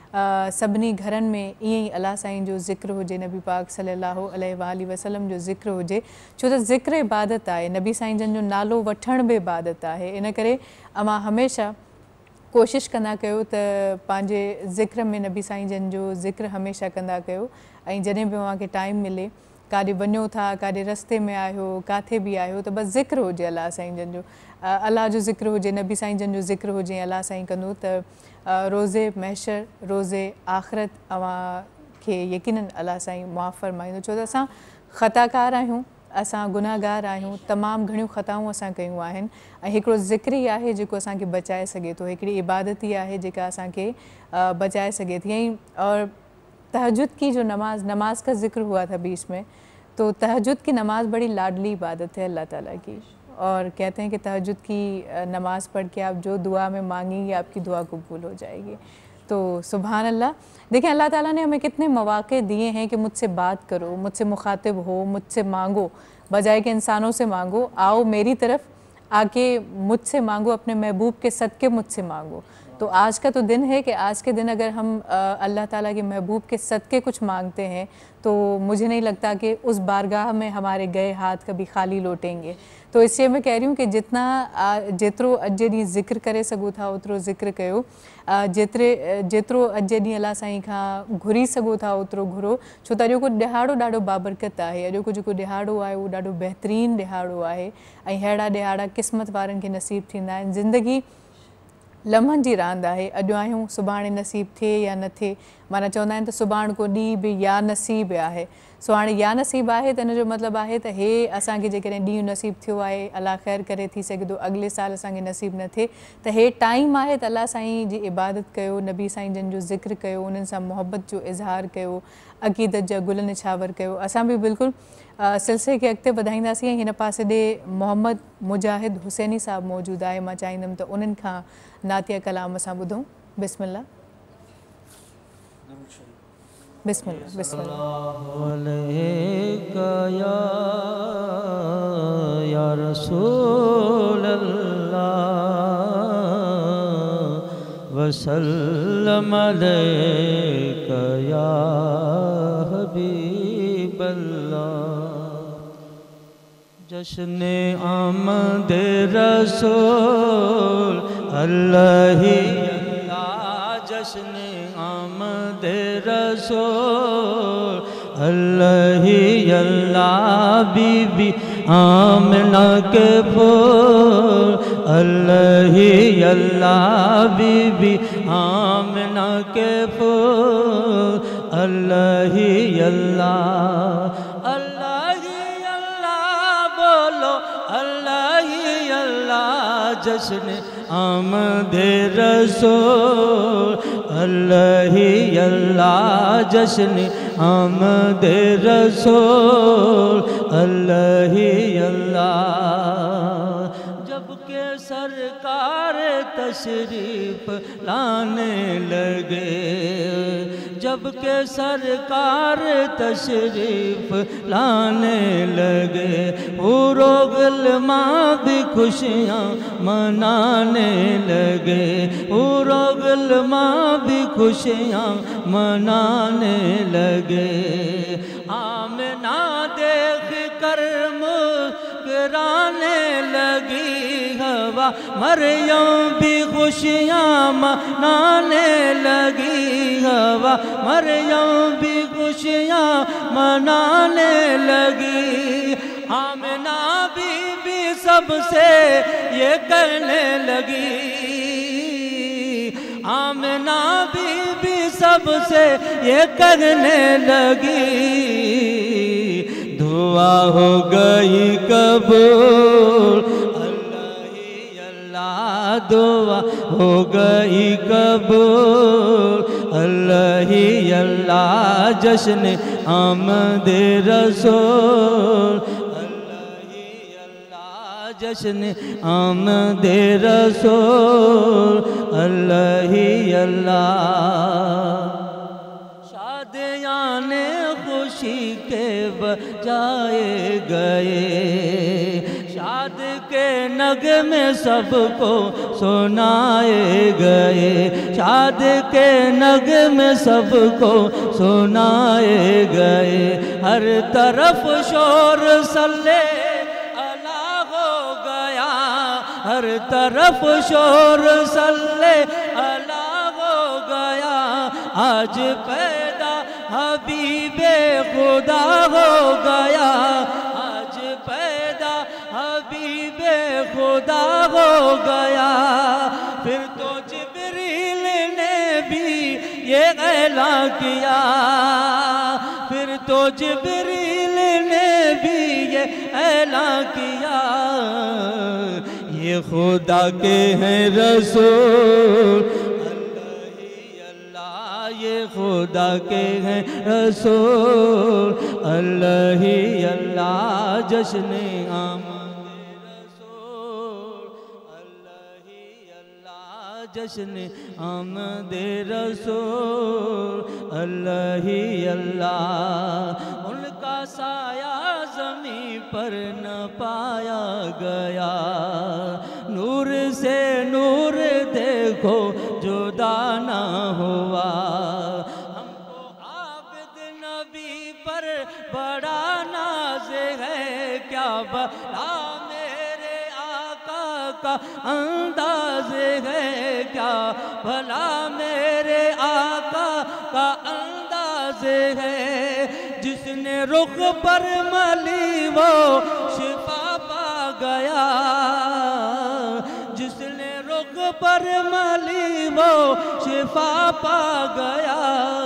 सभिनी घरनि में ईअं ई अलाह साईं जो ज़िक्र हुजे, नबी पाक सल्लल्लाहु अलैहि वसल्लम जो ज़िक्र हुजे। छो त ज़िक्र इबादत आहे, नबी साईं जन जो नालो वठण बि इबादत आहे। इन करे अमां हमेशह कोशिशि कंदा कयो त पंहिंजे ज़िक्र में नबी साईं जन जो ज़िक्र हमेशह कंदा कयो। ऐं जॾहिं बि तव्हांखे टाइम मिले, काॾे वञो था, काॾे रस्ते में आहियो, काथे बि आहियो, त बसि ज़िक्र हुजे अलाह साईं जन जो, अलाह जो ज़िक्र हुजे, नबी साईं जन जो ज़िक्र हुजे। अलाह साईं कंदो त रोज़े महशर, रोज़े आख़िरत अव्हांखे यकीनन अलाह साईं मुआफ़ फरमाईंदो। छो त असां ख़ताकार आहियूं, असां गुनाहगार आहियूं, तमामु घणियूं ख़ताऊं असां कयूं आहिनि ऐं हिकिड़ो ज़िक्र ई आहे जेको असांखे बचाए सघे थो, हिकिड़ी इबादत ई आहे जेका असांखे बचाए सघे थी। ऐं और तहज्जुद की जो नमाज नमाज का ज़िक्र हुआ था बीच में, तो तहज्जुद की नमाज़ बड़ी लाडली इबादत है अल्लाह ताला की, और कहते हैं कि तहज्जुद की नमाज़ पढ़ के आप जो दुआ में मांगेंगे आपकी दुआ कबूल हो जाएगी। तो सुभान अल्लाह। देखें अल्लाह ताला ने हमें कितने मौक़े दिए हैं कि मुझसे बात करो, मुझसे मुखातिब हो, मुझसे मांगो, बजाय कि इंसानों से मांगो। आओ मेरी तरफ आके मुझसे मांगो, अपने महबूब के सदक़े मुझसे मांगो। तो आज का तो दिन है कि आज के दिन अगर हम अल्लाह ताला के महबूब के सदक़े कुछ मांगते हैं तो मुझे नहीं लगता कि उस बारगाह में हमारे गए हाथ कभी खाली लौटेंगे। तो इसलिए मैं कह रही हूँ कि जितना जेतिरो अॼु ॾींहुं ज़िक्र करे सघो था ओतिरो ज़िक्र कयो, जेतिरे जेतिरो अॼु ॾींहुं अलाह साईं खां घुरी सघो था ओतिरो घुरो। छो त अॼोको ॾिहाड़ो ॾाढो बाबरकत आहे, अॼोको जेको ॾिहाड़ो आहे उहो ॾाढो बहितरीनु ॾिहाड़ो आहे ऐं अहिड़ा ॾिहाड़ा क़िस्मत वारनि खे नसीबु थींदा आहिनि। ज़िंदगी लम्हनि जी रांदि आहे, अॼु आहियूं सुभाणे नसीबु थिए या न थिए, माना चवंदा आहिनि त सुभाणे को ॾींहुं बि या नसीबु आहे। सो हाणे या नसीबु आहे त हिन जो मतिलबु आहे त हे असांखे जेकॾहिं ॾींहुं नसीबु थियो आहे, अलाह ख़ैरु करे, थी सघे थो अॻिले साल असांखे नसीबु न थिए, त हे टाइम आहे त अलाह साईं जी इबादत कयो, नबी साईं जन जो ज़िक्र कयो, उन्हनि सां मुहबत जो इज़हार कयो, अक़ीदत जा गुल निछावर कयो। असां बि बिल्कुलु सिलसिले खे अॻिते वधाईंदासीं। ऐं हिन पासे ॾे मोहम्मद मुजाहिद हुसैनी साहिबु मौजूदु आहे, मां चाहींदमि त उन्हनि खां नातिया कलाम असां ॿुधूं। बिस्मिल्लाह। बिस्मिल्लाह बिस्मिल्लाह। अलैका या या रसूल अल्लाह वसल्लम अलैका या हबीब अल्लाह। जश्न आमद रसूल अल्लाह ही अल्लाह, जश्न आमद रसूल अल्लाह ही अल्लाह। बीबी आमना के फूल अल्लाह ही अल्लाह, बीबी आमना के फूल अल्लाह ही अल्लाह। अल्लाह ही अल्लाह बोलो अल्लाह ही अल्लाह। जश्न आमद रसूल अल्लाह ही अल्लाह, जश्न आमद रसूल अल्लाह ही अल्लाह। जब के सरकार तशरीफ लाने लगे, जब के सरकार तशरीफ लाने लगे, हूरो गिलमा भी खुशियाँ मनाने लगे, हूरो गिलमा भी खुशियाँ मनाने लगे। आमना देख कर मुस्कुराने लगी हवा, मरियम भी खुशियाँ मनाने लगी हवा, मरियम भी खुशियाँ मनाने लगी। आमना बीबी सबसे ये कहने लगी, आमना बीबी सबसे ये कहने लगी, दुआ हो गई कबूल अल्लाह ही अल्लाह, दुआ हो गई कबूल अल्लाह ही अल्लाह। जश्न आमद रसूल अल्लाह ही अल्लाह, जश्न आमद रसूल अल्लाह ही अल्लाह। शादियाने खुशी के बजाए गए, शाद के नगमे सबको सुनाए गए, शाद के नगमे सबको सुनाए गए। हर तरफ शोर सल्ले अला हो गया, हर तरफ शोर सल्ले अला हो गया। आज पैदा हबीबे खुदा हो गया, आज पैदा हबीबे खुदा हो गया। फिर तो जिब्रील ने भी ये ऐलान किया, फिर तो जिब्रील ने भी ये ऐलान किया, ये खुदा के हैं रसूल अल्लाह ही अल्लाह, ये खुदा के हैं रसूल अल्लाह ही अल्लाह। जश्न आमद रसूल अल्लाह ही अल्लाह, जश्न आमद रसूल अल्लाह ही अल्लाह। उनका साया ज़मीं पर न पाया गया, नूर से नूर देखो जुदा ना हुआ। हमको आबिद नबी पर बड़ा नाज है, क्या भला मेरे आका का अंदाज है, क्या भला मेरे आका का अंदाज है। जिसने रुख पर मली वो शिफा पा गया, जिसने रुख पर मली वो शिफा पा गया।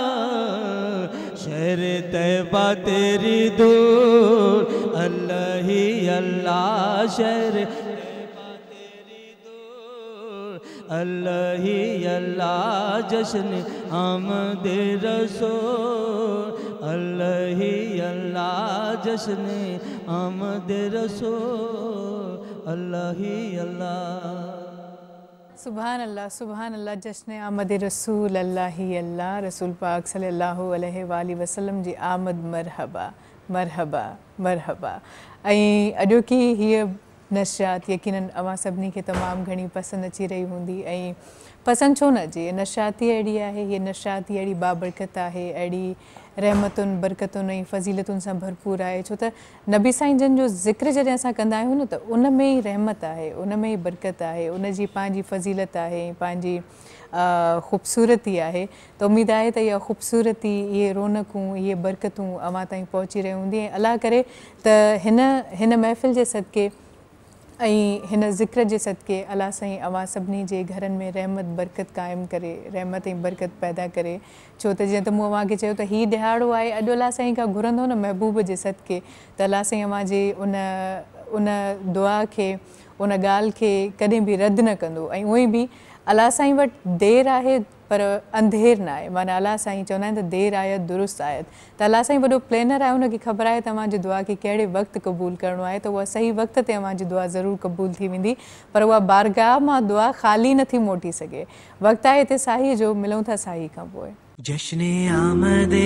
शहर तैबा तेरी दूर अल्लाह ही अल्लाह, शहर तैबा तेरी दूर अल्लाह ही अल्लाह। जश्न आमद रसूल अल्लाह ही अल्लाह, जश्न आमद रसूल अल्लाह ही अल्लाह। सुभान अल्लाह सुभान अल्लाह। जश्न आमद रसूल अल्लाह ही अल्लाह रसूल पाक सल्लल्लाहु अलैहि वाली वसल्लम जी आमद मरहबा मरहबा मरहबा। ऐं अॼोकी हीअ नशियात यकीनन अवां सभिनी खे तमामु घणी पसंदि अची रही हूंदी। ऐं पसंदि छो न अचे, नशियात ई अहिड़ी आहे, हीअ नशियात ई अहिड़ी बाबरकत आहे, अहिड़ी रहमतुनि बरकतुनि ऐं फज़ीलतुनि सां भरपूर आहे। छो त नबी साईं जन जो ज़िक्र जॾहिं असां कंदा आहियूं न त उन में ई रहमत आहे, उन में ई बरकत आहे, उन जी पंहिंजी फज़ीलत आहे, पंहिंजी ख़ूबसूरती आहे। त उमेदु आहे त इहा ख़ूबसूरती, इहे रौनकूं, इहे बरकतूं अवां ताईं पहुची रही हूंदी। ऐं अलाह करे त हिन हिन महफ़िल जे सदिके ऐं हिन ज़िक्र जे सदिके अलाह साईं अवां सभिनी जे घरनि में रहमत बरकत क़ाइमु करे, रहमत ऐं बरकत पैदा करे। छो त जीअं त मूं अव्हांखे चयो त हीउ ॾिहाड़ो आहे, अॼु अलाह साईं खां घुरंदो न महबूब जे सदिके त अलाह साईं अव्हां जे उन उन दुआ खे, उन ॻाल्हि खे कॾहिं बि रद्द न कंदो। ऐं उअं ई बि अलाह साईं वटि देरि आहे पर अंधेर न आहे, माना अलाह साईं चवंदा आहिनि त देरि आयत दुरुस्त आयत। त अलाह साईं वॾो प्लेनर आहे, उनखे ख़बर आहे तव्हांजी दुआ खे कहिड़े वक़्तु क़बूल करिणो आहे, त उहा सही वक़्त ते अव्हांजी दुआ ज़रूरु क़बूल थी वेंदी। पर उहा बारगाह मां दुआ ख़ाली नथी मोटी सघे। वक़्तु आहे हिते साही जो, मिलूं था साही खां पोइ। जश्न आमदे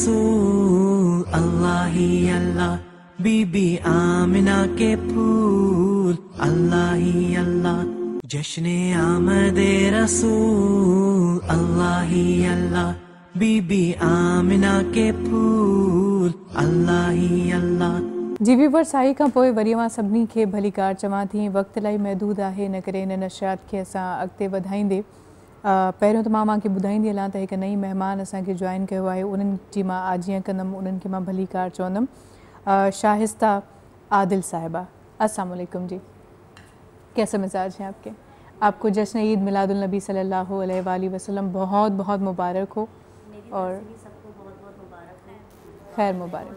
रसूल अल्लाह ही अल्लाह, बीबी आमिना के फूल अल्लाह ही अल्लाह। जश्न आमदे रसूल अल्लाह ही अल्लाह, बीबी आमिना के फूल अल्लाह ही अल्लाह। जी व्यूवर, साही खां पोइ वरी मां सभिनी खे भली कार चवां थी। वक़्तु इलाही महदूद आहे, इन करे इन नशियात खे असां अॻिते वधाईंदे पहिरियों त मां तव्हांखे ॿुधाईंदी हलां त हिकु नई महिमान असांखे जॉइन कयो आहे। उन्हनि जी मां आजियां कंदमि, उन्हनि खे मां भली कार चवंदमि। शाहिस्ता आदिल साहिबा, अस्सलाम वालेकुम जी, कैसा मिजाज है आपके? आपको जश्न ईद मिलादुल नबी सल्लल्लाहु अलैहि वसल्लम बहुत बहुत मुबारक हो। और सबको बहुत बहुत मुबारक है, खैर मुबारक।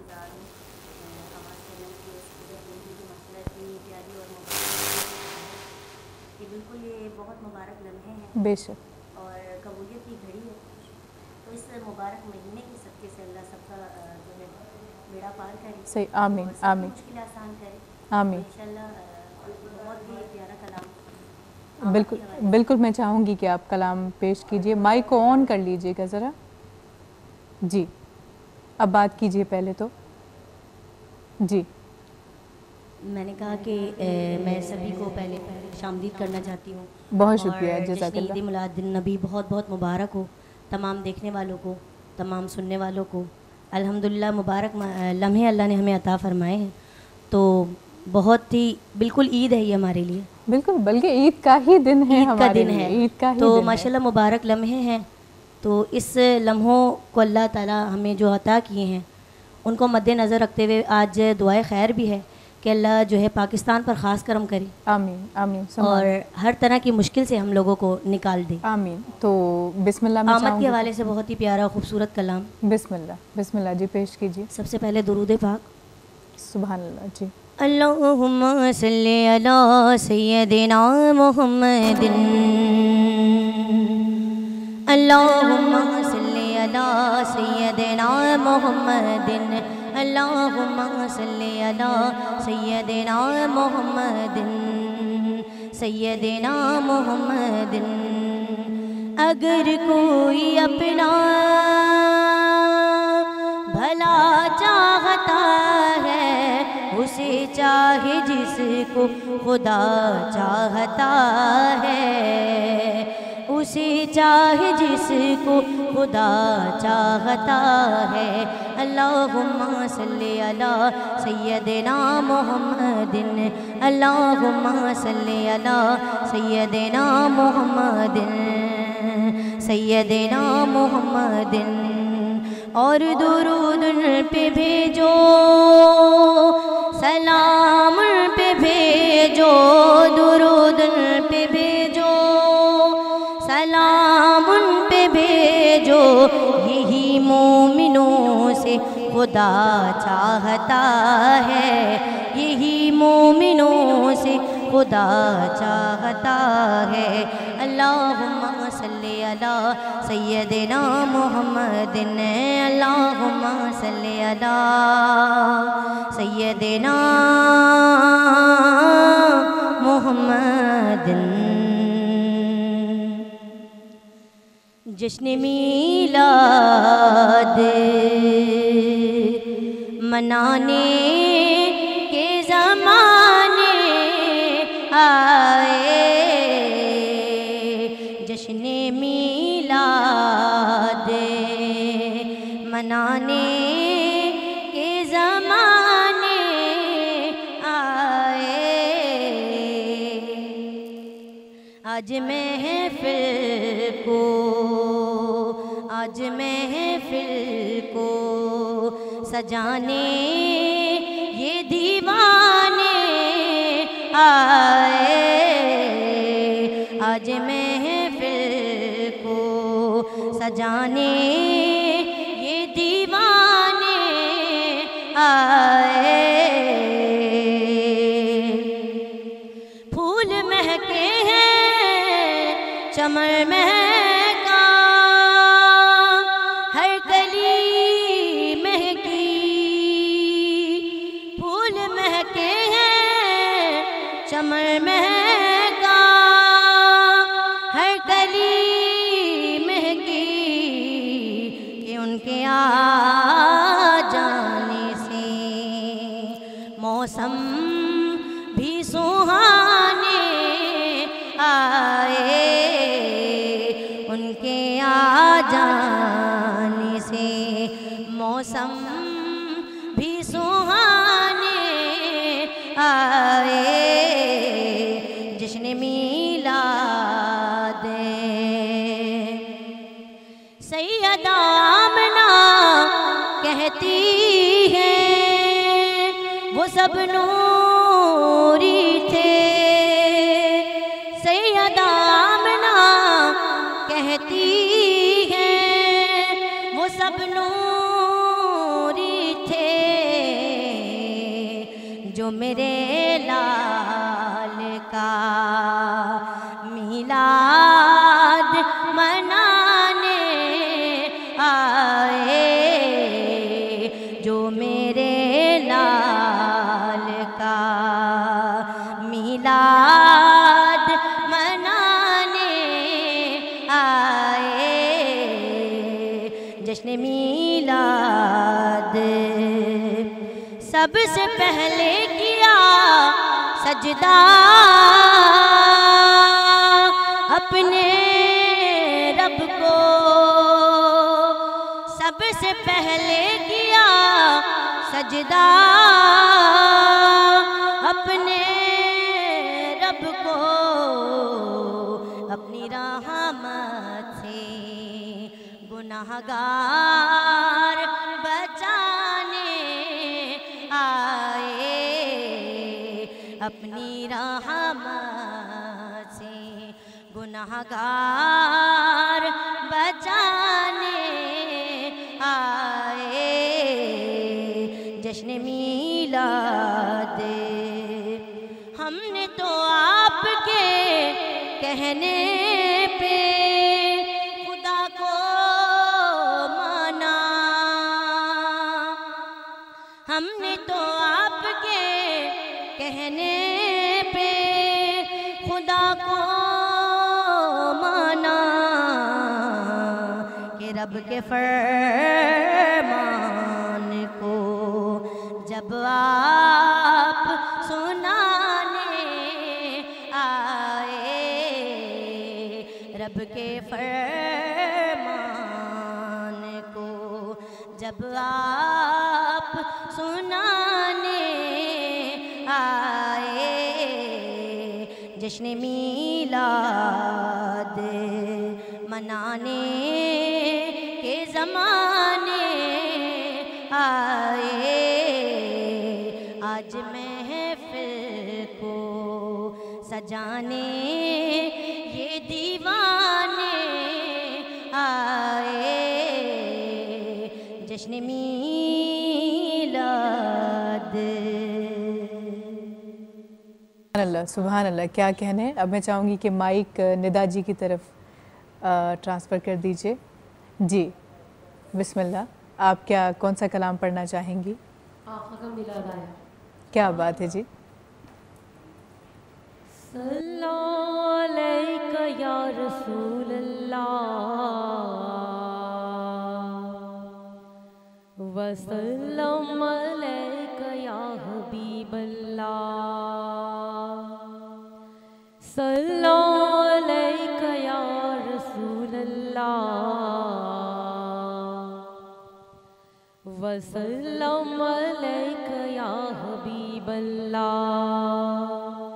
बिल्कुल ये बहुत मुबारक लम्हे हैं बेशक, और कबूलियत की घड़ी है। तो इस मुबारक महीने के सदक़े से अल्लाह सबका जो है बेड़ा पार करे। सही, आमीन आमीन मुश्किल आसान करे, आमीन। इंशाल्लाह बहुत ही प्यारा कलाम। बिल्कुल बिल्कुल, मैं चाहूँगी कि आप कलाम पेश कीजिए। माइक को ऑन कर लीजिएगा ज़रा जी। अब बात कीजिए पहले तो जी। मैंने कहा कि ए, मैं सभी को पहले शामदीद करना चाहती हूँ। बहुत शुक्रिया, जश्न जज़ाकल्लाह। ईद मिलादुन नबी बहुत बहुत मुबारक हो तमाम देखने वालों को, तमाम सुनने वालों को। अल्हम्दुलिल्लाह मुबारक लम्हे अल्लाह ने हमें अता फरमाए हैं। तो बहुत ही बिल्कुल ईद है ये हमारे लिए, बिल्कुल, बल्कि ईद का ही दिन है, ईद का दिन लिए, है। ईद का ही तो दिन माशाल्लाह मुबारक लम्हे हैं। तो इस लम्हों को अल्लाह ताला हमें जो अता किए हैं उनको मद्देनज़र रखते हुए आज दुआए खैर भी है कि अल्लाह जो है पाकिस्तान पर ख़ास करम करे, आमीन आमीन, और हर तरह की मुश्किल से हम लोगों को निकाल दे, आमीन। तो बिस्मिल्लाह में आमद के हवाले से बहुत ही प्यारा खूबसूरत कलाम। बिस्मिल्लाह बिस्मिल्लाह जी, पेश कीजिए। सबसे पहले दुरूद पाक। सुभान अल्लाह जी। अल्लाहुम्मा सल्ली अला सय्यदिना मुहम्मदिन, अल्लाहुम्मा सल्ली अला सय्यदिना मुहम्मदिन, अल्लाहुम्मा सल्ली अला सय्यदिना मुहम्मदिन, सय्यदिना मुहम्मदिन। अगर कोई अपना भला चाहता है, उसे चाहे जिसको खुदा चाहता है, उसे चाहे जिसको खुदा चाहता है। अल्लाहुम्मा सल्ली अला सय्यदिना मुहम्मदिन, अल्लाहुम्मा सल्ली अला सय्यदिना मुहम्मदिन, सय्यदिना मुहम्मदिन। और दुरूद पे भेजो, सलाम पे भेजो, दुरूद पे भेजो, सलाम पे भेजो। यही मोमिनों से खुदा चाहता है, यही मोमिनों से खुदा चाहता है। अल्लाहुम्मा सल्ली अला सय्यदिना मुहम्मदिन, अल्लाहुम्मा सल्ली अला सय्यदिना मुहम्मदिन। जश्न मीलाद मनाने के ज़माने आए, जश्न मीलाद मनाने के ज़माने आए। आज महफिल को आज महफिल को सजाने ये दीवाने आए, आज महफिल को सजाने ये दीवाने आए। फूल महके हैं चमन महका, हर कली महकी। फूल महके हैं चमन महका, हर कली महकी। कि उनके आ जाने से मौसम भी सुहाने आए, उनके आ जाने से मौसम भी सुहाने आए। जश्न मीलाद सैयदा आमना कहती है वो सब नूरी थे, सैयदा आमना कहती है वो सब नूरी थे। जो मेरे लाल का मीलाद मनाने आए, जो मेरे लाल का मीलाद मनाने आए। जश्न मीलाद सबसे पहले किया सजदा अपने रब को, सबसे पहले किया सजदा अपने रब को। अपनी रहमत से गुनाहगार बचाने आए, अपनी रहमत से गुनाहगार बचाने आए। जश्न मीलाद हमने तो आपके कहने पे खुदा को माना, हमने तो आपके कहने पे खुदा को माना। कि रब के फरमान को जब आप सुनाने आए, रब के फरमान को जब आप सुनाने आए। जश्न मीलाद मनाने के ज़माने आए, आज महफिल को सजाने ये दीवाने आए। जश्न मीलाद। अल्लाह सुभान अल्लाह, क्या कहने। अब मैं चाहूँगी कि माइक निदा जी की तरफ ट्रांसफ़र कर दीजिए। जी बिस्मिल्लाह, आप क्या कौन सा कलाम पढ़ना चाहेंगी? आका का मिलाद आया। क्या बात है जी। सल्लल्लाहु अलैका या रसूल अल्लाह, वसल्लम अलैका या हबीबल्लाह, सल्लल्लाहु अलैका या रसूलल्लाह, वसल्लम अलैका या हबीबल्लाह।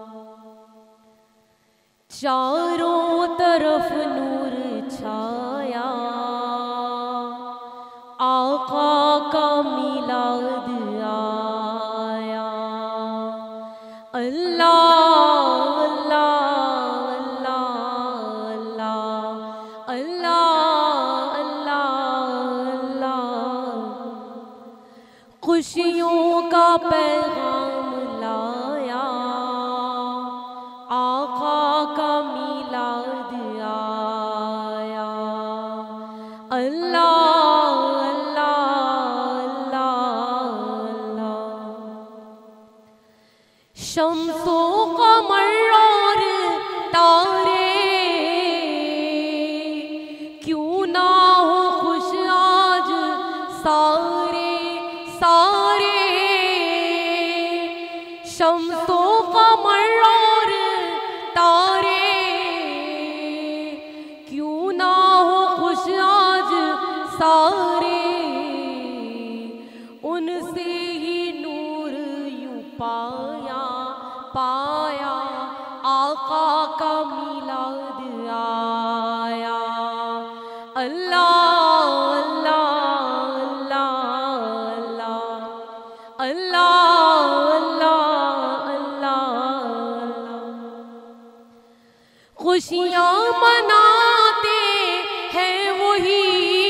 चारों तरफ नूर छाया, आका का मिलाद आया। अल्लाह अल्लाह अल्लाह अल्लाह अल्लाह अल्लाह, खुशियों का पैगाम लाया, आका का मिलाद आया। अल्लाह शम्सो कमर और तारे, क्यों ना हो खुश आज सारे सारे। शम्सो कमर और तारे, क्यों ना हो खुश आज सारे। उनसे ही नूर यूं पाया पाया, आका का मिलाद आया। अल्लाह अल्लाह अल्लाह अल्लाह अल्लाह अल्लाह, खुशियाँ मनाते हैं वही,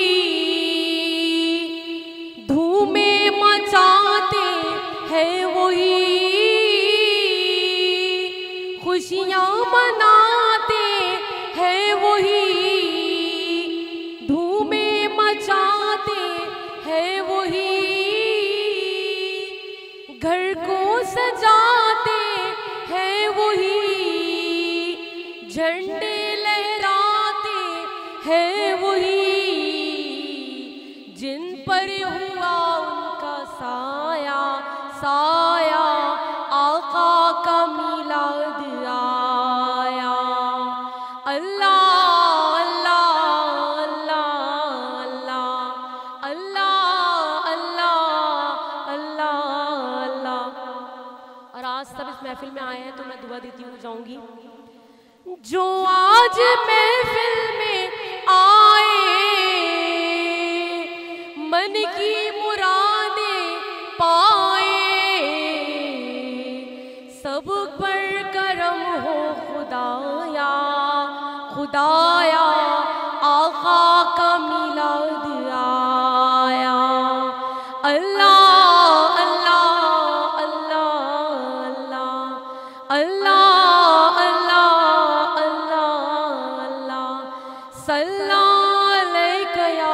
धूमें मचाते हैं वही। खुशियाँ मनाते हैं वही, धूमें मचाते हैं वही। घर को सजाते हैं वही, झंडे लहराते हैं वही। जिन पर हुआ उनका साया साया, आका का मिलाद आया। अल्लाह अल्लाह अल्लाह अल्लाह अल्लाह अल्लाह अल्लाह। और आज सब इस महफिल में आए हैं तो मैं दुआ देती हूँ जाऊँगी। जो आज महफिल में आए, मन की मुरादें पाए, सब पर करम हो खुदाया खुदाया, आका का मिलाद आया। अल्लाह अल्लाह अल्लाह अल्लाह अल्लाह अल्लाह अल्लाह, सल्लल्लाहु अलैका या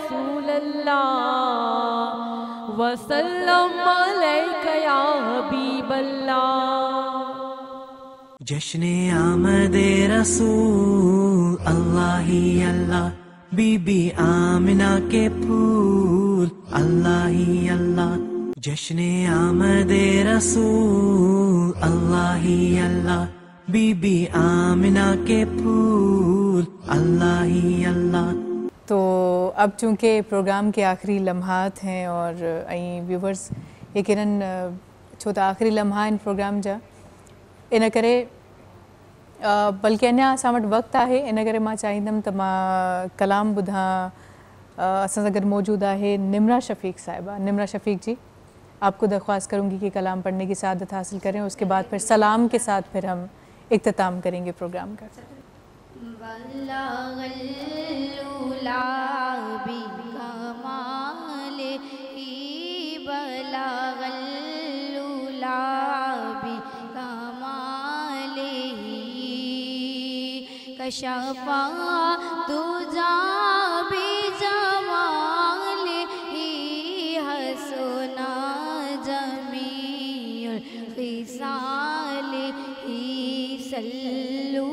रसूलल्लाह, वसल्लम अलैका या हबीबल्लाह। जश्ने आमदे रसूल अल्लाह ही अल्लाह, बीबी आमिना के फूल अल्लाह ही अल्लाह। जश्ने आमदे रसूल अल्लाह ही अल्लाह, बीबी आमिना के फूल अल्लाह ही अल्लाह। तो अब चूँकि प्रोग्राम के आखिरी लम्हात हैं और ऐं व्यूवर्स यकीनन छो त आखिरी लम्हा इन प्रोग्राम जा, इन करे बल्कि अञा असां वटि वक़्तु आहे, इन करे मां चाहींदमि त मां कलाम ॿुधां। असां सां गॾु मौजूदु आहे निमरा शफ़ीक साहिबा। निमरा शफ़ीक जी, आपको दरख्वास्त करूँगी कि कलाम पढ़ने की सआदत हासिल करें, उसके बाद फिर सलाम के साथ फिर हम इख्तिताम करेंगे प्रोग्राम का। कशफा तुझा भी जमाल ही, हसना जमील खिसाल ही। सल्लू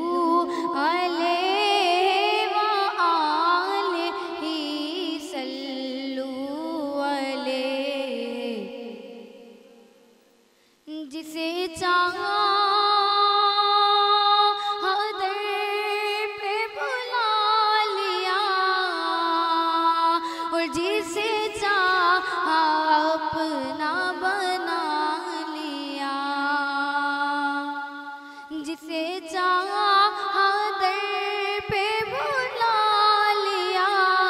अलैहि व आलिही, सल्लू अलैहि जिसे चाहा अपना बना लिया, जिसे चाहा दर पे बुला लिया,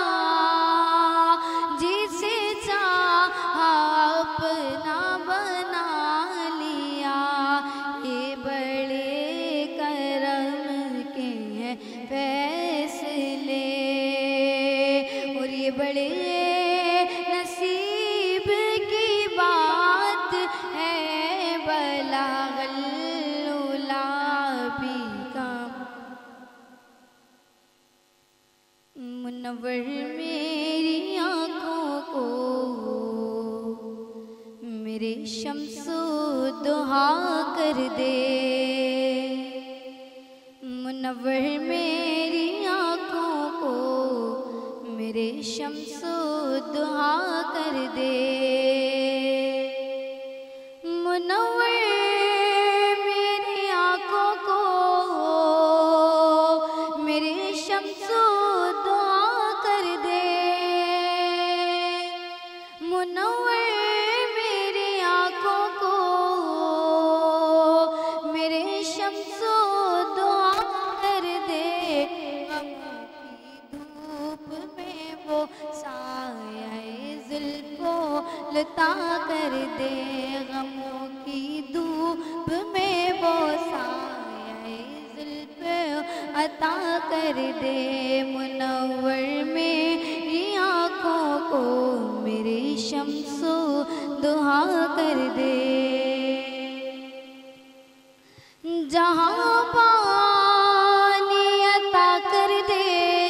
जिसे चाहा अपना बना लिया। ये बड़े करम के हैं फैसले और ये बड़े नसीब की बात है। बलागल उला भी का मुनव्वर मेरी आँखों को मेरे शम्सो दुहा कर दे। मुनव्वर मेरी आँखों को मेरे शम्सो दुहा कर दे। मुनव्वर मेरी आँखों को मेरे शम्सो दुआ कर दे। मुनव्वर मेरी आँखों को मेरे शम्सो दुआ कर दे। गमों की धूप में वो साये जुल्फों लता कर दे। गमों की धूप में वो साये जुल्फ अता कर दे। मुनव्वर मेरी आँखों को मेरे शम्सो दुहा कर दे। जहाँ पानी अता कर दे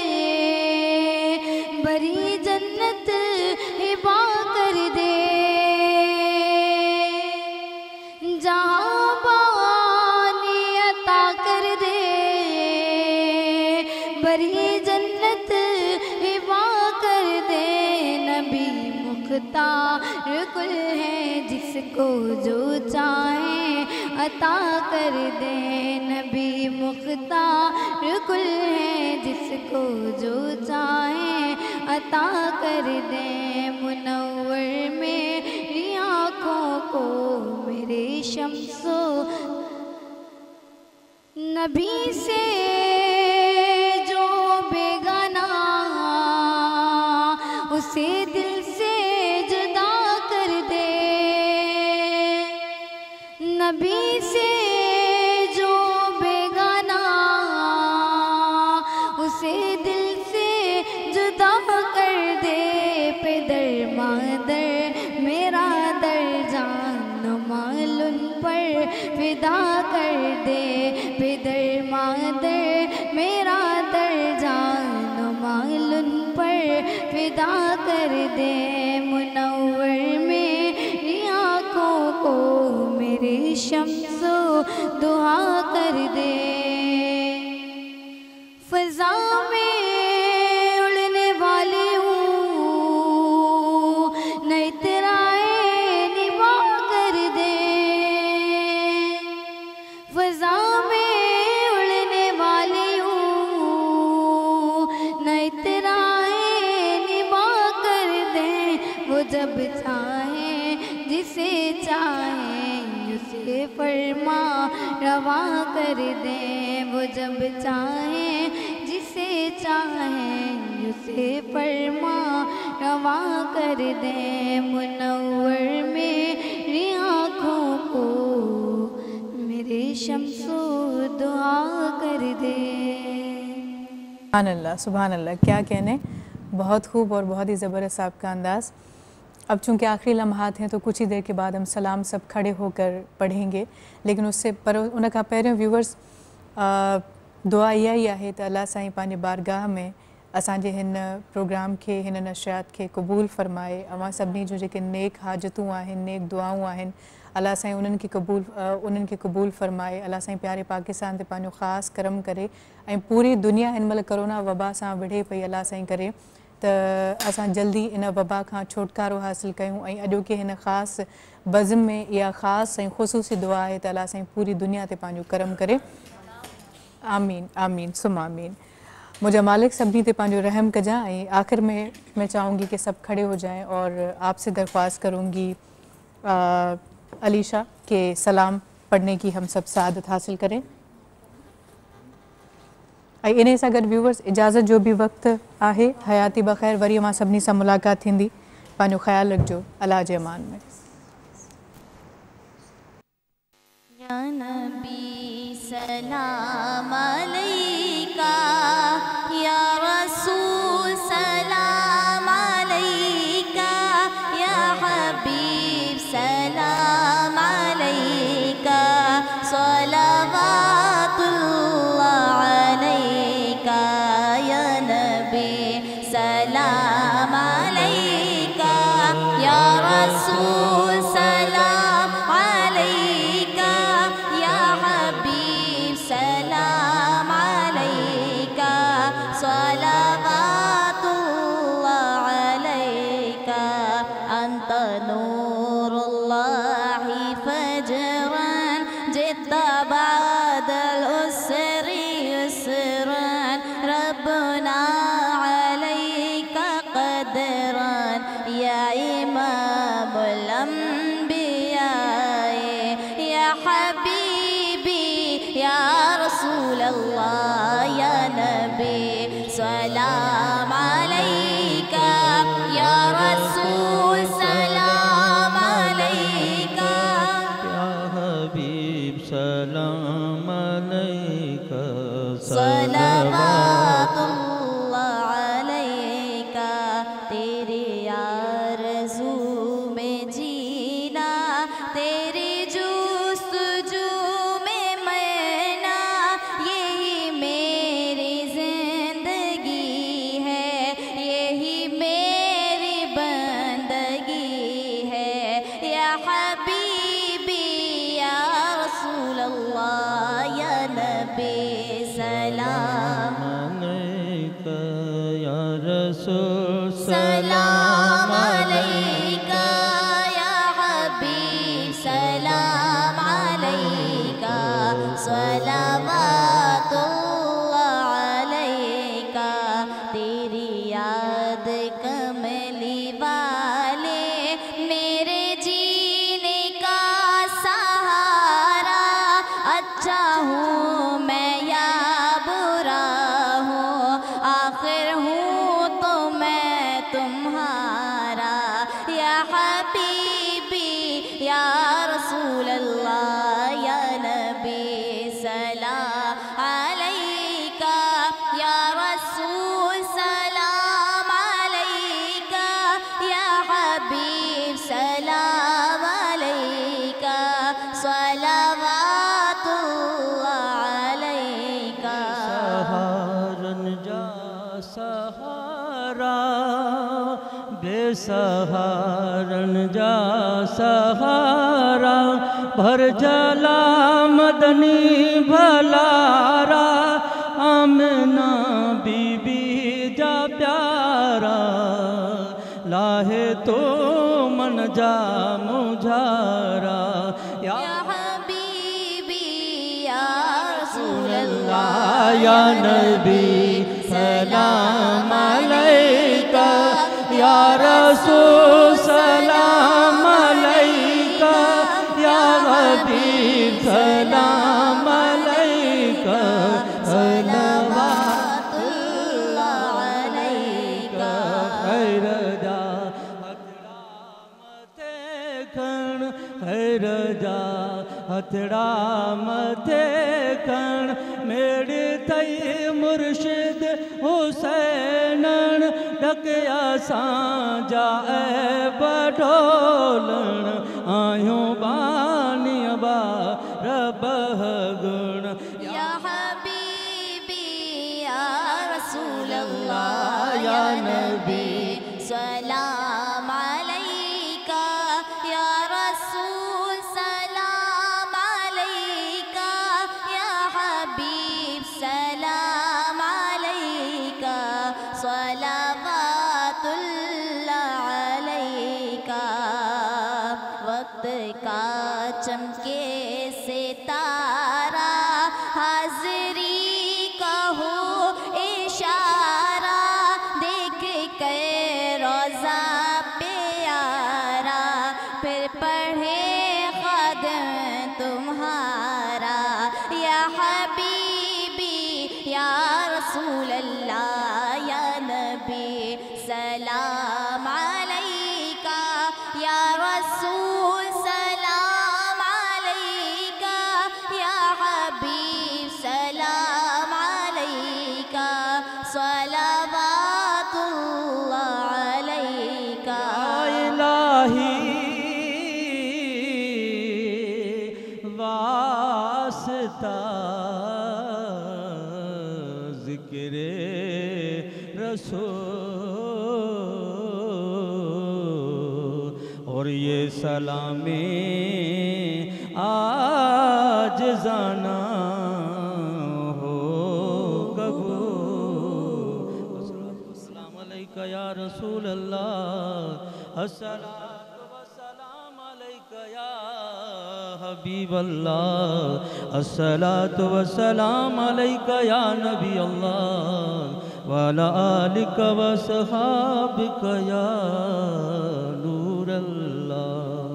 बड़ी जन्नत हिबा कर दे। जहाँ पानी अता कर दे बड़ी जन्नत हिबा कर दे। नबी मुख्तार कुल है जिसको जो चाहे अता कर दे। नबी मुख्तार कुल है जिसको जो चाहे अता कर दे। मुनव्वर मेरी आँखों को मेरे शम्सो नबी से जो बेगाना उसे दिल से जुदा कर दे। नबी से जो बेगाना उसे दिल से जुदा कर दे। पेदर मादर मेरा दर जान मालूम पर फिदा कर दे। पेदर मादर मेरा दर जान मालूम पर फिदा कर दे। मुनव्वर मेरी आँखों को मेरे शम्सो दुआ कर दे। फ़ज़ा में उड़ने वाली हूँ न इतराए निभा कर दे। फ़ज़ा में उड़ने वाली हूँ न इतराए निभा कर दे। वो जब चाहे जिसे चाहे उसे फरमा रवा कर दे। वो जब चाहे जिसे चाहे उसे फरमा रवा कर दे। मुनव्वर मेरी आँखों को मेरे शम्सो दुआ कर दे। सुभान अल्लाह, सुभान अल्लाह, क्या कहने, बहुत खूब और बहुत ही ज़बरदस्त आपका अंदाज़। अब चूँकि आखिरी लम्हात हैं तो कुछ ही देर के बाद हम सलाम सब खड़े होकर पढ़ेंगे, लेकिन उससे पर उनका पहिरियों व्यूवर्स दुआ इहा ई आहे त अल्लाह साईं पंहिंजे बारगाह में असांजे हिन प्रोग्राम खे, हिन नशियात खे क़बूल फ़रमाए। अवां सभिनी जूं जेके नेक हाजतूं आहिनि, नेक दुआऊं आहिनि, अल्लाह साईं उन्हनि खे क़बूल उन्हनि खे क़बूल फ़रमाए। अल्लाह साईं प्यारे पाकिस्तान ते पंहिंजो ख़ासि करम करे ऐं पूरी दुनिया हिन महिल कोरोना वबा सां विढ़े पई। अल्लाह साईं करे त असां जल्दी इन वबा खां छुटकारो हासिल कयूं ऐं अॼोके हिन ख़ासि बज़म में इहा ख़ासि ऐं ख़ुसूसी दुआ आहे त अल्लाह साईं पूरी दुनिया ते पंहिंजो करम करे। आमीन आमीन सुम आमीन। मुझे मालिक सभी ते पंहिंजो रहम कजां। ऐं आख़िर में मैं चाहूँगी कि सब खड़े हो जाएं और आपसे दरख्वास्त करूँगी अलीशा के सलाम पढ़ने की हम सब सादत हासिल करें। ऐं इन सां गॾु व्यूवर्स इजाज़त जो भी वक्त आहे। हयाती बख़ैर, वरी मां सभिनी सां मुलाक़ात थींदी। पंहिंजो ख़्याल रखिजो। अल्लाह जे अमान में। या नबी सलाम अलैका, या रसूल सलाम अलैका, या हबीब सलाम अलैका, सलावतुल्लाह अलैका, या नबी सलाम अलैका, या रसूल सलाम अलैका, या हबीब सलाम अलैका, सलावतुल्लाह अलैका, अंत नूरुल्लाहि फजरन जिद्दा बअदल उसरि युसरन, रब्बना अलैका क़दरन, या इमामुल अंबिया, या हबीबी या रसूलल्लाह, या नबी सलाम अलैका, या रसूल सलाम अलैका, या हबीब सलाम अलैका, सलावतुल्लाह अलैका। तेरे आरज़ू में जीना, तेरे जुस्तजू में मरना, यही मेरी जिंदगी है, यही मेरी बंदगी है, या हबीबी या रसूलल्लाह, या नबी सलाम अलैका, या रसूल सलाम अलैका, या हबीब सलाम अलैका, सलावतुल्लाह अलैका। तेरी याद कमली वाले मेरे जीने का सहारा, अच्छा हूँ मैं या बुरा हूँ, आखिर हूँ तो मैं तुम्हारा, या हबीबी या रसूलल्लाह, या नबी सलाम अलैका, या रसूल सलाम अलैका, या हबीब सलाम अलैका, सलावतुल्लाह अलैका। सहारन जा सहारा, बेसहारन जा सहारा, भर जला मदनी भलारा, आमना बीबी जा प्यारा, लाहे तो मन जा मुझारा, या हबीबी या रसूलल्लाह, या नबी सलाम अलैका, या रसूल सलाम अलैका, या हबीब सलाम अलैका, सलावतुल्लाह अलैका। खैर जा हथड़ा मथे खण, खैर जा हथड़ा मथे खण, मेरे तई मुर्शिद हुसैनन, ढकिया सांजा बढोलण, आयूं बानिया बा रब गुण, या हबीबी या रसूलल्लाह, या नबी सलाम अलैका, या रसूल सलाम अलैका, या हबीब सलाम अलैका, सलावतुल्लाह अलैका। वक्त का चमके सितारा, हाज़री का हो इशारा, नबी सलाम अलैका या रसूल सलाम अलैका या हबीब सलाम अलैका सलावतुल्लाह अलैका इलाही वास्ता ज़िक्रे रसूल और ये सलामे आज जाना हो कबूल। अस्सलाम अलैका या रसूल अल्लाह अस्सलातु वस्सलाम अलैका या हबीब अल्लाह अस्सलातु वस्सलाम अलैका या नबी अल्लाह वाला आलिका व सहाबिका या नूर अल्लाह।